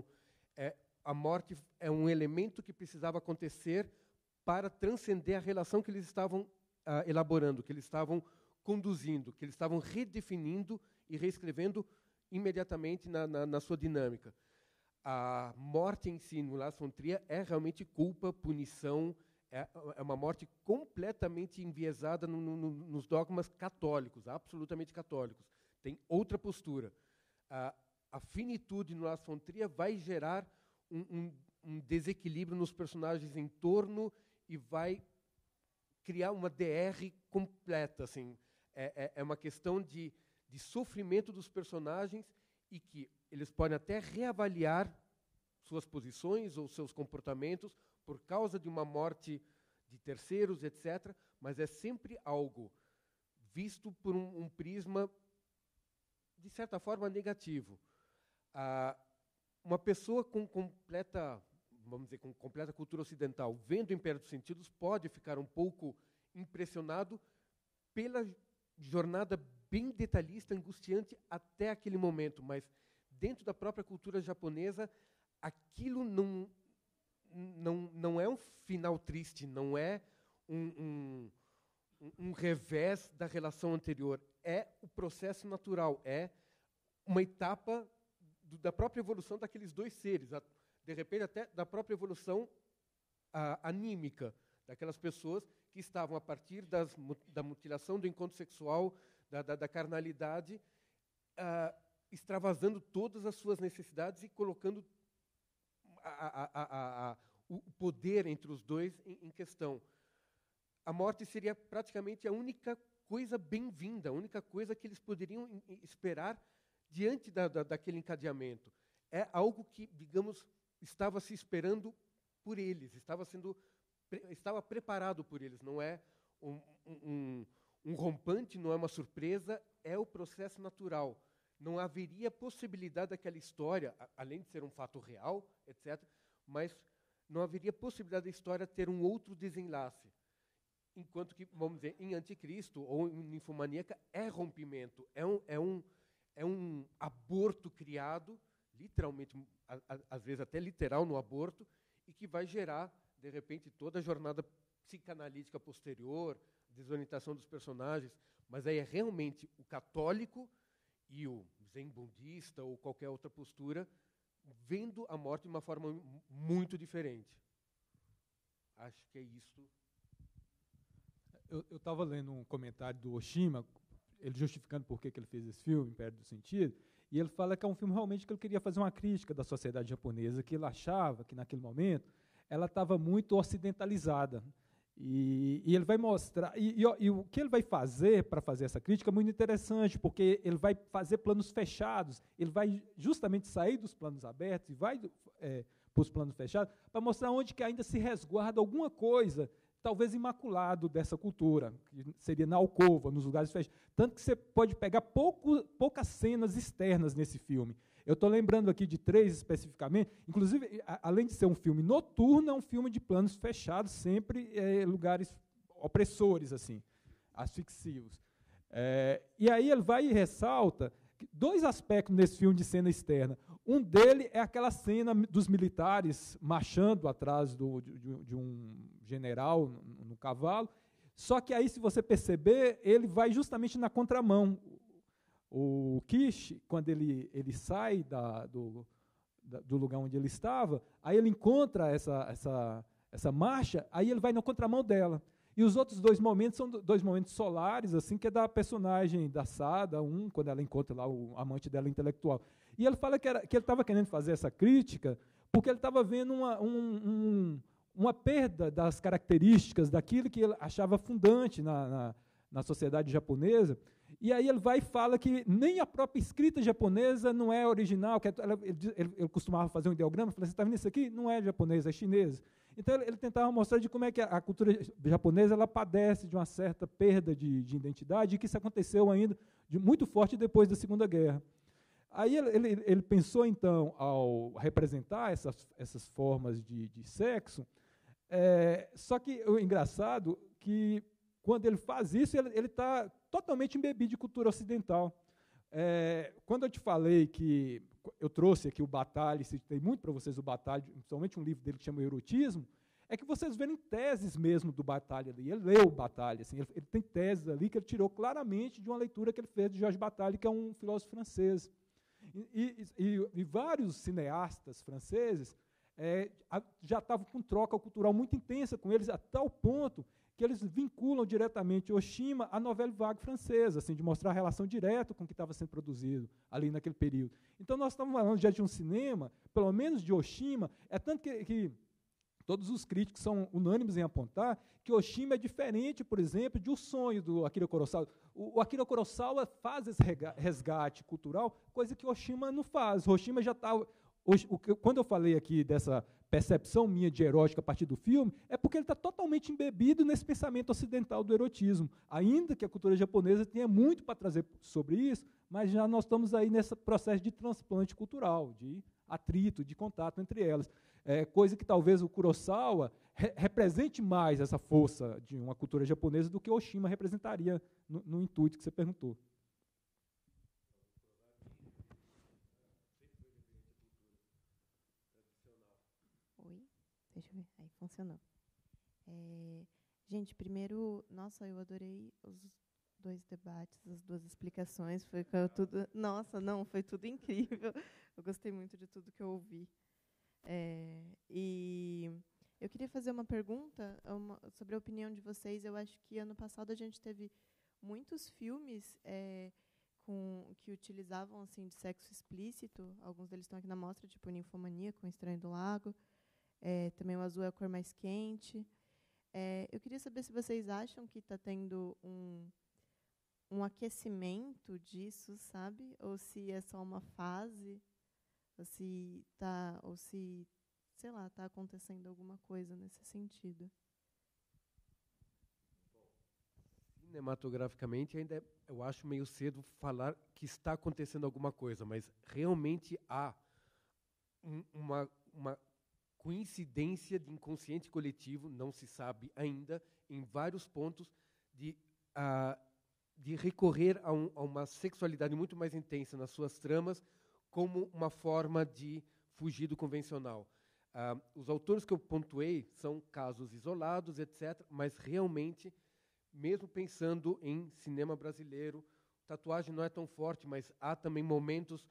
A morte é um elemento que precisava acontecer para transcender a relação que eles estavam elaborando, que eles estavam conduzindo, que eles estavam redefinindo e reescrevendo imediatamente na sua dinâmica. A morte em si, no Lars von Trier, é realmente culpa, punição, é uma morte completamente enviesada nos dogmas católicos, absolutamente católicos. Tem outra postura. A finitude no Lars von Trier vai gerar um desequilíbrio nos personagens em torno e vai criar uma DR completa. Assim. É uma questão de sofrimento dos personagens e que eles podem até reavaliar suas posições ou seus comportamentos por causa de uma morte de terceiros, etc., mas é sempre algo visto por um prisma, de certa forma, negativo. Uma pessoa com completa, vamos dizer, com completa cultura ocidental, vendo o Império dos Sentidos, pode ficar um pouco impressionado pela jornada bem detalhista, angustiante até aquele momento, mas dentro da própria cultura japonesa, aquilo não é um final triste, não é um revés da relação anterior, é o processo natural, é uma etapa da própria evolução daqueles dois seres, de repente até da própria evolução anímica, daquelas pessoas que estavam, a partir da mutilação do encontro sexual, da carnalidade, extravasando todas as suas necessidades e colocando o poder entre os dois em questão. A morte seria praticamente a única coisa bem-vinda, a única coisa que eles poderiam esperar diante daquele encadeamento. É algo que, digamos, estava se esperando por eles, estava preparado por eles, não é um rompante, não é uma surpresa, é o processo natural. Não haveria possibilidade daquela história, além de ser um fato real, etc., mas não haveria possibilidade da história ter um outro desenlace. Enquanto que, vamos dizer, em Anticristo ou em Ninfomaníaca, é rompimento, é um aborto criado, literalmente, às vezes até literal no aborto, e que vai gerar, de repente, toda a jornada psicanalítica posterior, desorientação dos personagens, mas aí é realmente o católico e o zen budista ou qualquer outra postura vendo a morte de uma forma muito diferente. Acho que é isso. Eu estava lendo um comentário do Oshima, ele justificando por que ele fez esse filme, Império do Sentido, e ele fala que é um filme realmente que ele queria fazer uma crítica da sociedade japonesa, que ele achava que, naquele momento, ela estava muito ocidentalizada. E ele vai mostrar, e o que ele vai fazer para fazer essa crítica é muito interessante, porque ele vai fazer planos fechados, ele vai justamente sair dos planos abertos e vai para os planos fechados, para mostrar onde que ainda se resguarda alguma coisa talvez imaculado dessa cultura, que seria na alcova, nos lugares fechados. Tanto que você pode pegar poucas cenas externas nesse filme. Eu estou lembrando aqui de 3 especificamente. Inclusive, além de ser um filme noturno, é um filme de planos fechados, sempre lugares opressores, assim, asfixios. E aí ele vai e ressalta 2 aspectos nesse filme de cena externa. Um dele é aquela cena dos militares marchando atrás de um general no cavalo, só que aí, se você perceber, ele vai justamente na contramão. O Kish, quando ele sai do lugar onde ele estava, aí ele encontra essa marcha, aí ele vai na contramão dela. E os outros 2 momentos são 2 momentos solares, assim, que é da personagem da Sada, quando ela encontra lá o amante dela intelectual. E ele fala que ele estava querendo fazer essa crítica porque ele estava vendo uma perda das características daquilo que ele achava fundante na sociedade japonesa. E aí ele vai e fala que nem a própria escrita japonesa não é original. Ele costumava fazer um ideograma, falava, você está vendo isso aqui? Não é japonês, é chinês. Então ele tentava mostrar de como é que a cultura japonesa ela padece de uma certa perda de identidade, e que isso aconteceu ainda muito forte depois da Segunda Guerra. Aí ele pensou, então, ao representar essas formas de sexo, só que o engraçado é que, quando ele faz isso, ele está totalmente embebido de cultura ocidental. Quando eu te falei que eu trouxe aqui o Bataille, citei muito para vocês o Bataille, principalmente um livro dele que chama o Erotismo, é que vocês verem teses mesmo do Bataille ali. Ele leu o Bataille, assim, ele tem teses ali que ele tirou claramente de uma leitura que ele fez de Georges Bataille, que é um filósofo francês. E vários cineastas franceses já estavam com troca cultural muito intensa com eles, a tal ponto que eles vinculam diretamente Oshima à Nouvelle Vague francesa, assim, de mostrar a relação direta com o que estava sendo produzido ali naquele período. Então, nós estamos falando já de um cinema, pelo menos de Oshima, tanto que todos os críticos são unânimes em apontar que Oshima é diferente, por exemplo, de O Sonho, do Akira Kurosawa. O Akira Kurosawa faz esse resgate cultural, coisa que Oshima não faz. Oshima já estava... Quando eu falei aqui dessa percepção minha de erótica a partir do filme, é porque ele está totalmente embebido nesse pensamento ocidental do erotismo. Ainda que a cultura japonesa tenha muito para trazer sobre isso, mas já nós estamos aí nesse processo de transplante cultural, de atrito, de contato entre elas. Coisa que talvez o Kurosawa represente mais essa força de uma cultura japonesa do que Oshima representaria no intuito que você perguntou. Deixa eu ver. Aí, funcionou. Gente, primeiro, nossa, eu adorei os 2 debates, as 2 explicações. Foi tudo. Nossa, não, foi tudo incrível. Eu gostei muito de tudo que eu ouvi. E eu queria fazer uma pergunta sobre a opinião de vocês. Eu acho que ano passado a gente teve muitos filmes que utilizavam assim de sexo explícito. Alguns deles estão aqui na mostra, tipo Ninfomania, com Estranho do Lago. Também o azul é a cor mais quente. Eu queria saber se vocês acham que está tendo um aquecimento disso, sabe? Ou se é só uma fase, ou se sei lá, está acontecendo alguma coisa nesse sentido. Cinematograficamente, ainda eu acho meio cedo falar que está acontecendo alguma coisa, mas realmente há uma coincidência de inconsciente coletivo, não se sabe ainda, em vários pontos, de recorrer a uma sexualidade muito mais intensa nas suas tramas, como uma forma de fugir do convencional. Os autores que eu pontuei são casos isolados, etc., mas realmente, mesmo pensando em cinema brasileiro, tatuagem não é tão forte, mas há também momentos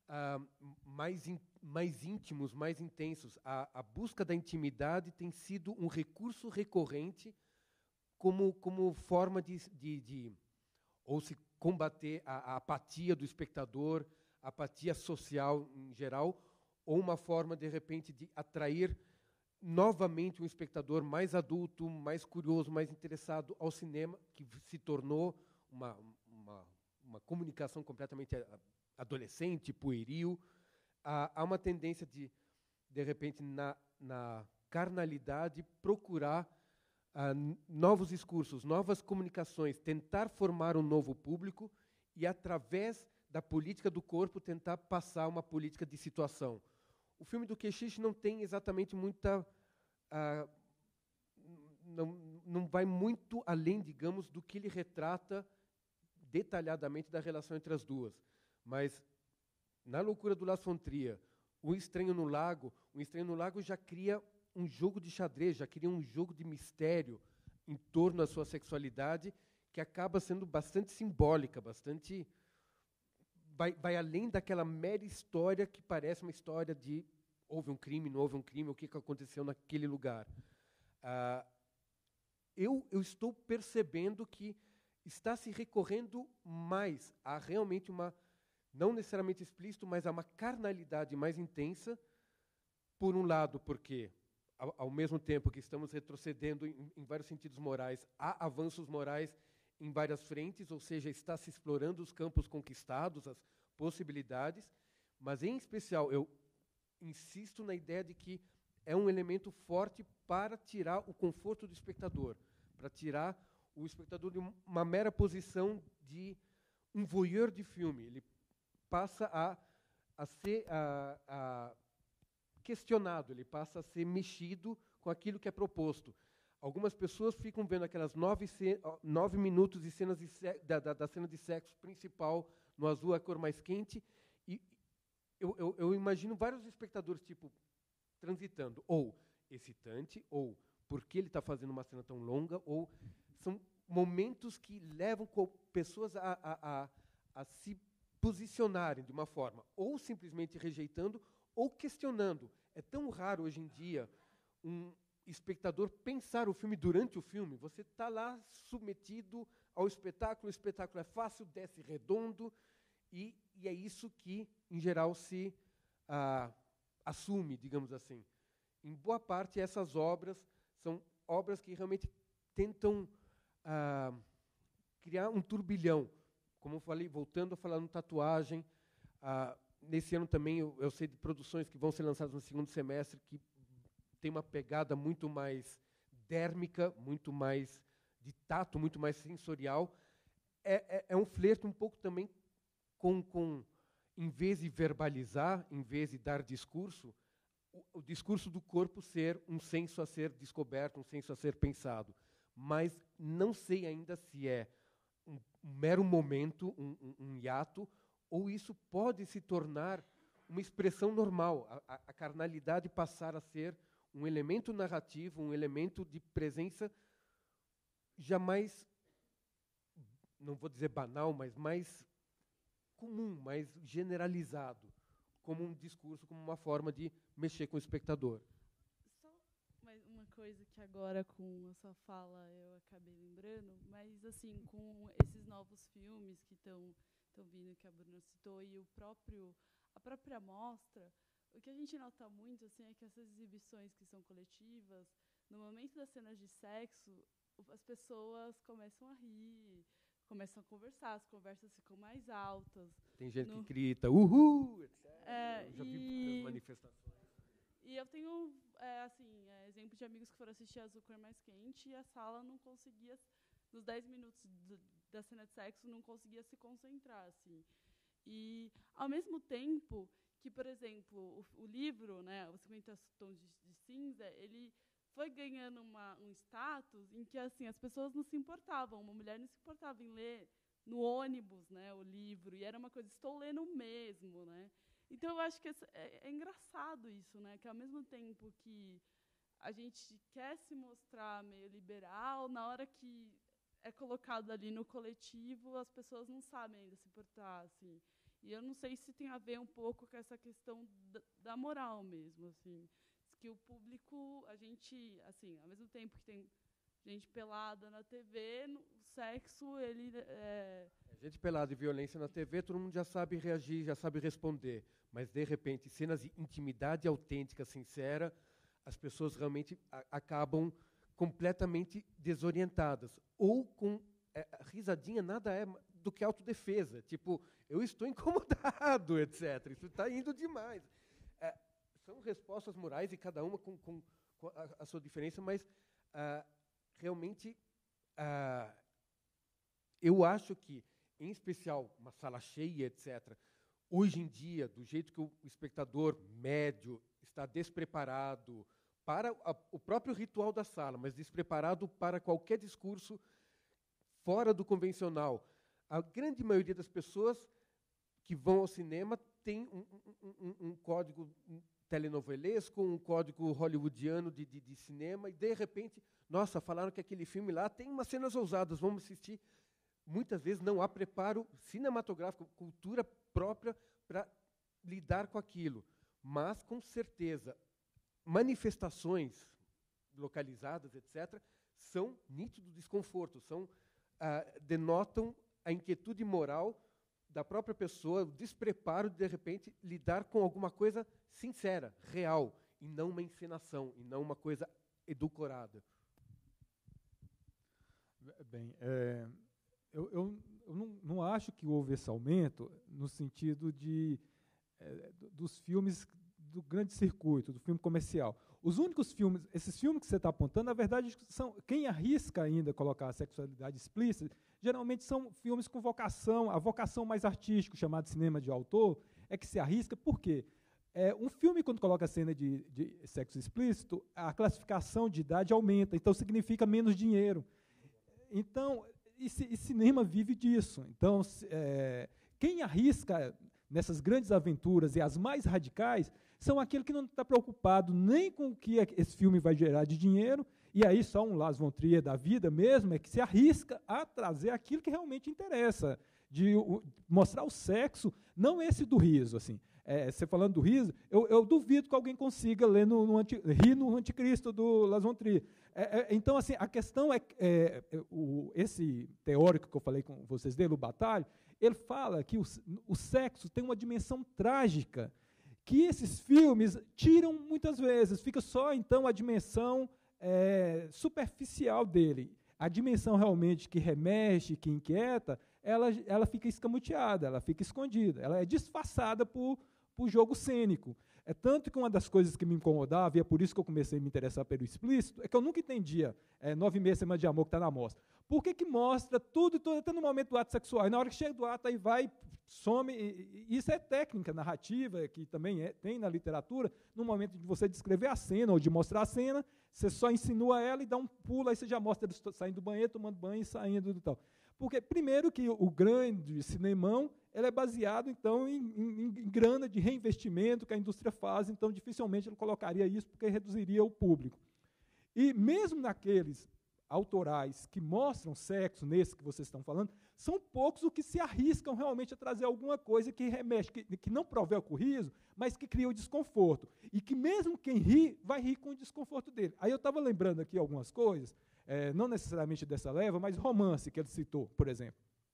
mais íntimos, mais intensos. A busca da intimidade tem sido um recurso recorrente como forma de ou se combater a apatia do espectador, a apatia social em geral, ou uma forma, de repente, de atrair novamente um espectador mais adulto, mais curioso, mais interessado ao cinema, que se tornou uma comunicação completamente adolescente, pueril. Há uma tendência de repente, na carnalidade, procurar novos discursos, novas comunicações, tentar formar um novo público e, através da política do corpo, tentar passar uma política de situação. O filme do Kechiche não tem exatamente muita... não vai muito além, digamos, do que ele retrata detalhadamente da relação entre as duas. Mas, na Loucura do Lars von Trier, O Estranho no Lago já cria um jogo de xadrez, já cria um jogo de mistério em torno da sua sexualidade, que acaba sendo bastante simbólica, bastante... Vai além daquela mera história que parece uma história de houve um crime, não houve um crime, o que aconteceu naquele lugar. Eu estou percebendo que está se recorrendo mais a realmente uma, não necessariamente explícito, mas a uma carnalidade mais intensa, por um lado, porque, ao mesmo tempo que estamos retrocedendo em vários sentidos morais, há avanços morais em várias frentes, ou seja, está se explorando os campos conquistados, as possibilidades, mas, em especial, eu insisto na ideia de que é um elemento forte para tirar o conforto do espectador, para tirar o espectador de uma mera posição de um voyeur de filme. Ele passa a ser questionado, ele passa a ser mexido com aquilo que é proposto. Algumas pessoas ficam vendo aquelas 9 minutos de cenas da cena de sexo principal no azul, a cor mais quente, e eu imagino vários espectadores tipo transitando, ou excitante, ou por que ele está fazendo uma cena tão longa, ou são momentos que levam pessoas a se posicionarem de uma forma, ou simplesmente rejeitando, ou questionando. É tão raro hoje em dia um espectador pensar o filme durante o filme. Você está lá submetido ao espetáculo, o espetáculo é fácil, desce redondo, e é isso que, em geral, se assume, digamos assim. Em boa parte, essas obras são obras que realmente tentam criar um turbilhão. Como eu falei, voltando a falar no Tatuagem, nesse ano também eu sei de produções que vão ser lançadas no segundo semestre, que tem uma pegada muito mais dérmica, muito mais de tato, muito mais sensorial. É um flerte um pouco também com em vez de verbalizar, em vez de dar discurso, o discurso do corpo ser um senso a ser descoberto, um senso a ser pensado. Mas não sei ainda se é um mero momento, um hiato, ou isso pode se tornar uma expressão normal, a carnalidade passar a ser um elemento narrativo, um elemento de presença jamais, não vou dizer banal, mas mais comum, mais generalizado, como um discurso, como uma forma de mexer com o espectador. Só mais uma coisa que agora, com a sua fala, eu acabei lembrando, mas, assim, com esses novos filmes que estão vindo, que a Bruna citou, e a própria mostra, o que a gente nota muito, assim, é que essas exibições que são coletivas, no momento das cenas de sexo, as pessoas começam a rir, começam a conversar, as conversas ficam mais altas. Tem gente que grita, uhul, etc. Eu já vi várias manifestações. E eu tenho, exemplo de amigos que foram assistir Azul Cor Mais Quente e a sala não conseguia, nos 10 minutos da cena de sexo, não conseguia se concentrar, assim. E, ao mesmo tempo que, por exemplo, o livro, né, Os 50 Tons de Cinza, ele foi ganhando um status em que, assim, as pessoas não se importavam, uma mulher não se importava em ler no ônibus, né, o livro, e era uma coisa, estou lendo mesmo, né? Então, eu acho que é engraçado isso, né, que, ao mesmo tempo que a gente quer se mostrar meio liberal, na hora que é colocado ali no coletivo, as pessoas não sabem ainda se portar, assim. E eu não sei se tem a ver um pouco com essa questão da moral mesmo, assim. Que o público, a gente, assim, ao mesmo tempo que tem gente pelada na TV, o sexo, ele Gente pelada e violência na TV, todo mundo já sabe reagir, já sabe responder. Mas, de repente, cenas de intimidade autêntica, sincera, as pessoas realmente acabam completamente desorientadas. Ou com risadinha, nada é do que autodefesa. Tipo, eu estou incomodado, etc. Isso está indo demais. São respostas morais, e cada uma com a sua diferença, mas realmente, eu acho que, em especial, uma sala cheia, etc., hoje em dia, do jeito que o espectador médio está despreparado para o próprio ritual da sala, mas despreparado para qualquer discurso fora do convencional, a grande maioria das pessoas que vão ao cinema tem um código telenovelesco, um código hollywoodiano de cinema, e, de repente, nossa, falaram que aquele filme lá tem umas cenas ousadas, vamos assistir. Muitas vezes não há preparo cinematográfico, cultura própria para lidar com aquilo. Mas, com certeza, manifestações localizadas, etc., são nítido desconforto, denotam a inquietude moral da própria pessoa, o despreparo de repente, lidar com alguma coisa sincera, real, e não uma encenação, e não uma coisa edulcorada. Bem, eu não acho que houve esse aumento no sentido dos filmes do grande circuito, do filme comercial. Os únicos filmes, esses filmes que você está apontando, na verdade, são quem arrisca ainda colocar a sexualidade explícita, geralmente são filmes com vocação, a vocação mais artística, chamada cinema de autor, é que se arrisca. Por quê? Um filme, quando coloca a cena de sexo explícito, a classificação de idade aumenta, então significa menos dinheiro. Então, e cinema vive disso. Então, quem arrisca nessas grandes aventuras e as mais radicais são aqueles que não estão preocupados nem com o que esse filme vai gerar de dinheiro, e aí só um Lars von Trier da vida mesmo é que se arrisca a trazer aquilo que realmente interessa, de mostrar o sexo, não esse do riso. Assim. Você falando do riso, eu duvido que alguém consiga ler rir no Anticristo do Lars von Trier. Então, assim, a questão esse teórico que eu falei com vocês dele, o Bataille, ele fala que o sexo tem uma dimensão trágica, que esses filmes tiram muitas vezes, fica só, então, a dimensão superficial dele. A dimensão realmente que remexe, que inquieta, ela fica escamoteada, ela fica escondida, ela é disfarçada por jogo cênico. É tanto que uma das coisas que me incomodava, e é por isso que eu comecei a me interessar pelo explícito, é que eu nunca entendia 9 meses, Semana de Amor, que está na mostra. Por que mostra tudo, até no momento do ato sexual, e na hora que chega do ato, aí vai, some, e isso é técnica narrativa, que também tem na literatura, no momento de você descrever a cena, ou de mostrar a cena, você só insinua ela e dá um pulo, aí você já mostra eles saindo do banheiro, tomando banho e saindo do tal. Porque, primeiro, que o grande cinemão ele é baseado, então, em grana de reinvestimento que a indústria faz, então, dificilmente ele colocaria isso, porque reduziria o público. E, mesmo naqueles autorais que mostram sexo, nesse que vocês estão falando, são poucos os que se arriscam realmente a trazer alguma coisa que remexe, que não provoca o riso, mas que cria o desconforto. E que, mesmo quem ri, vai rir com o desconforto dele. Aí eu estava lembrando aqui algumas coisas, não necessariamente dessa leva, mas romance que ele citou, por exemplo.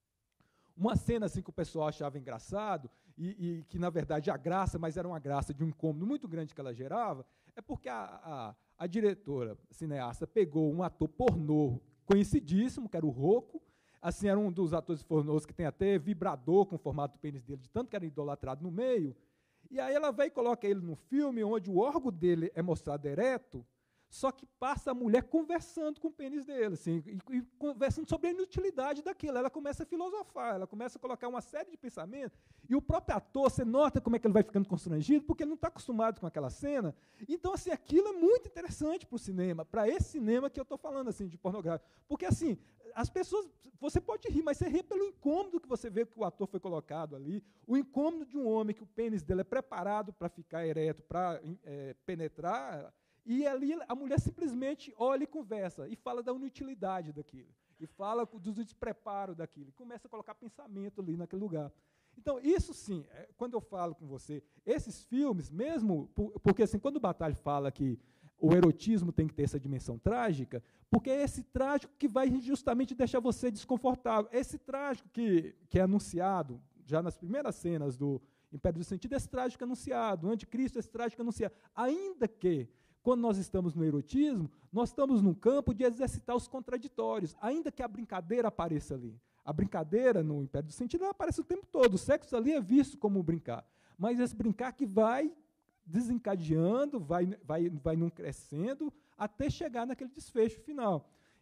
Uma cena assim que o pessoal achava engraçado, e que, na verdade, a graça, mas era uma graça de um incômodo muito grande que ela gerava, é porque a diretora cineasta pegou um ator pornô conhecidíssimo, que era o Rocco, assim, era um dos atores pornôs que tem até vibrador com o formato do pênis dele, de tanto que era idolatrado no meio, e aí ela vai e coloca ele num filme onde o órgão dele é mostrado ereto, só que passa a mulher conversando com o pênis dele, assim, e conversando sobre a inutilidade daquilo. Ela começa a filosofar, ela começa a colocar uma série de pensamentos, e o próprio ator, você nota como é que ele vai ficando constrangido, porque ele não está acostumado com aquela cena. Então, assim, aquilo é muito interessante para o cinema, para esse cinema que eu estou falando, assim, de pornográfico. Porque, assim, as pessoas, você pode rir, mas você ri pelo incômodo que você vê que o ator foi colocado ali, o incômodo de um homem que o pênis dele é preparado para ficar ereto, para penetrar. E ali a mulher simplesmente olha e conversa, e fala da inutilidade daquilo, e fala do despreparo daquilo, e começa a colocar pensamento ali naquele lugar. Então, isso sim, quando eu falo com você, esses filmes, mesmo, porque assim, quando o Bataille fala que o erotismo tem que ter essa dimensão trágica, porque é esse trágico que vai justamente deixar você desconfortável. Esse trágico que é anunciado, já nas primeiras cenas do Império do Sentido, esse trágico anunciado, o Anticristo, esse trágico anunciado, ainda que quando nós estamos no erotismo, nós estamos num campo de exercitar os contraditórios, ainda que a brincadeira apareça ali. A brincadeira no Império do Sentido ela aparece o tempo todo, o sexo ali é visto como brincar, mas esse brincar que vai desencadeando, vai num crescendo, até chegar naquele desfecho final.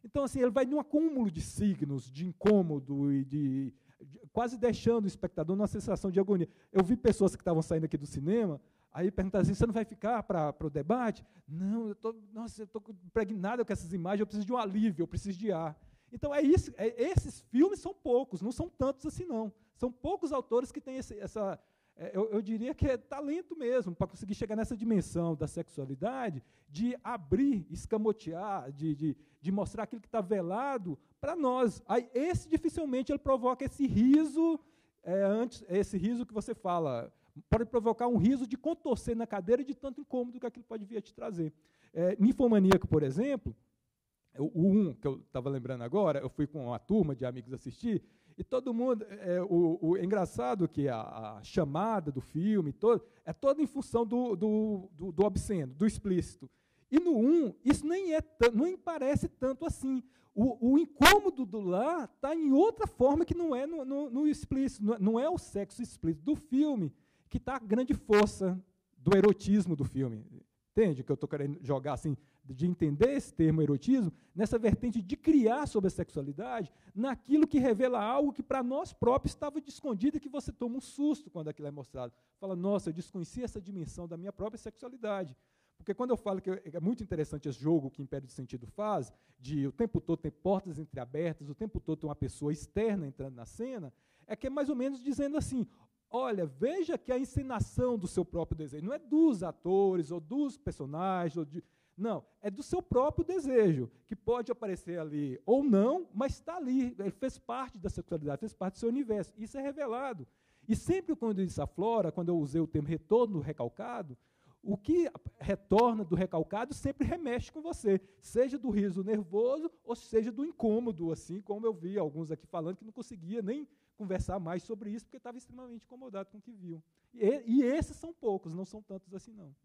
Então, assim, ele vai de um acúmulo de signos, de incômodo e quase deixando o espectador numa sensação de agonia. Eu vi pessoas que estavam saindo aqui do cinema, aí perguntaram assim, você não vai ficar para o debate? Não, eu estou impregnado com essas imagens, eu preciso de um alívio, eu preciso de ar. Então, esses filmes são poucos, não são tantos assim, não. São poucos autores que têm eu diria que é talento mesmo, para conseguir chegar nessa dimensão da sexualidade, de abrir, escamotear, de mostrar aquilo que está velado para nós. Aí, esse, dificilmente, ele provoca esse riso, esse riso que você fala, pode provocar um riso de contorcer na cadeira de tanto incômodo que aquilo pode vir a te trazer. Ninfomaníaco, por exemplo, o 1, que eu estava lembrando agora, eu fui com uma turma de amigos assistir, e todo mundo, é engraçado que a chamada do filme é toda em função do obsceno, do explícito. E no 1, isso nem parece tanto assim. O incômodo do lá está em outra forma que não é no explícito, não é o sexo explícito do filme que está a grande força do erotismo do filme. Entende o que eu estou querendo jogar, assim, de entender esse termo erotismo, nessa vertente de criar sobre a sexualidade, naquilo que revela algo que para nós próprios estava escondido e que você toma um susto quando aquilo é mostrado. Fala, nossa, eu desconhecia essa dimensão da minha própria sexualidade. Porque quando eu falo que é muito interessante esse jogo que o Império do Sentido faz, de o tempo todo ter portas entreabertas, o tempo todo ter uma pessoa externa entrando na cena, é que é mais ou menos dizendo assim, olha, veja que a encenação do seu próprio desejo não é dos atores ou dos personagens, não, é do seu próprio desejo, que pode aparecer ali ou não, mas está ali, ele fez parte da sexualidade, fez parte do seu universo, isso é revelado. E sempre quando isso aflora, quando eu usei o termo retorno do recalcado, o que retorna do recalcado sempre remexe com você, seja do riso nervoso ou seja do incômodo, assim como eu vi alguns aqui falando que não conseguia nem conversar mais sobre isso, porque estava extremamente incomodado com o que viu. E esses são poucos, não são tantos assim, não.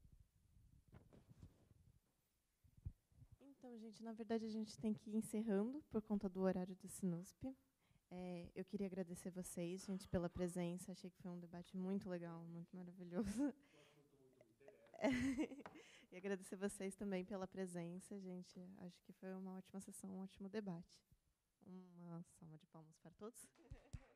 Então, gente, na verdade, a gente tem que ir encerrando por conta do horário do Sinusp. Eu queria agradecer vocês, gente, pela presença. Achei que foi um debate muito legal, muito maravilhoso. E agradecer vocês também pela presença, gente. Acho que foi uma ótima sessão, um ótimo debate. Uma salva de palmas para todos.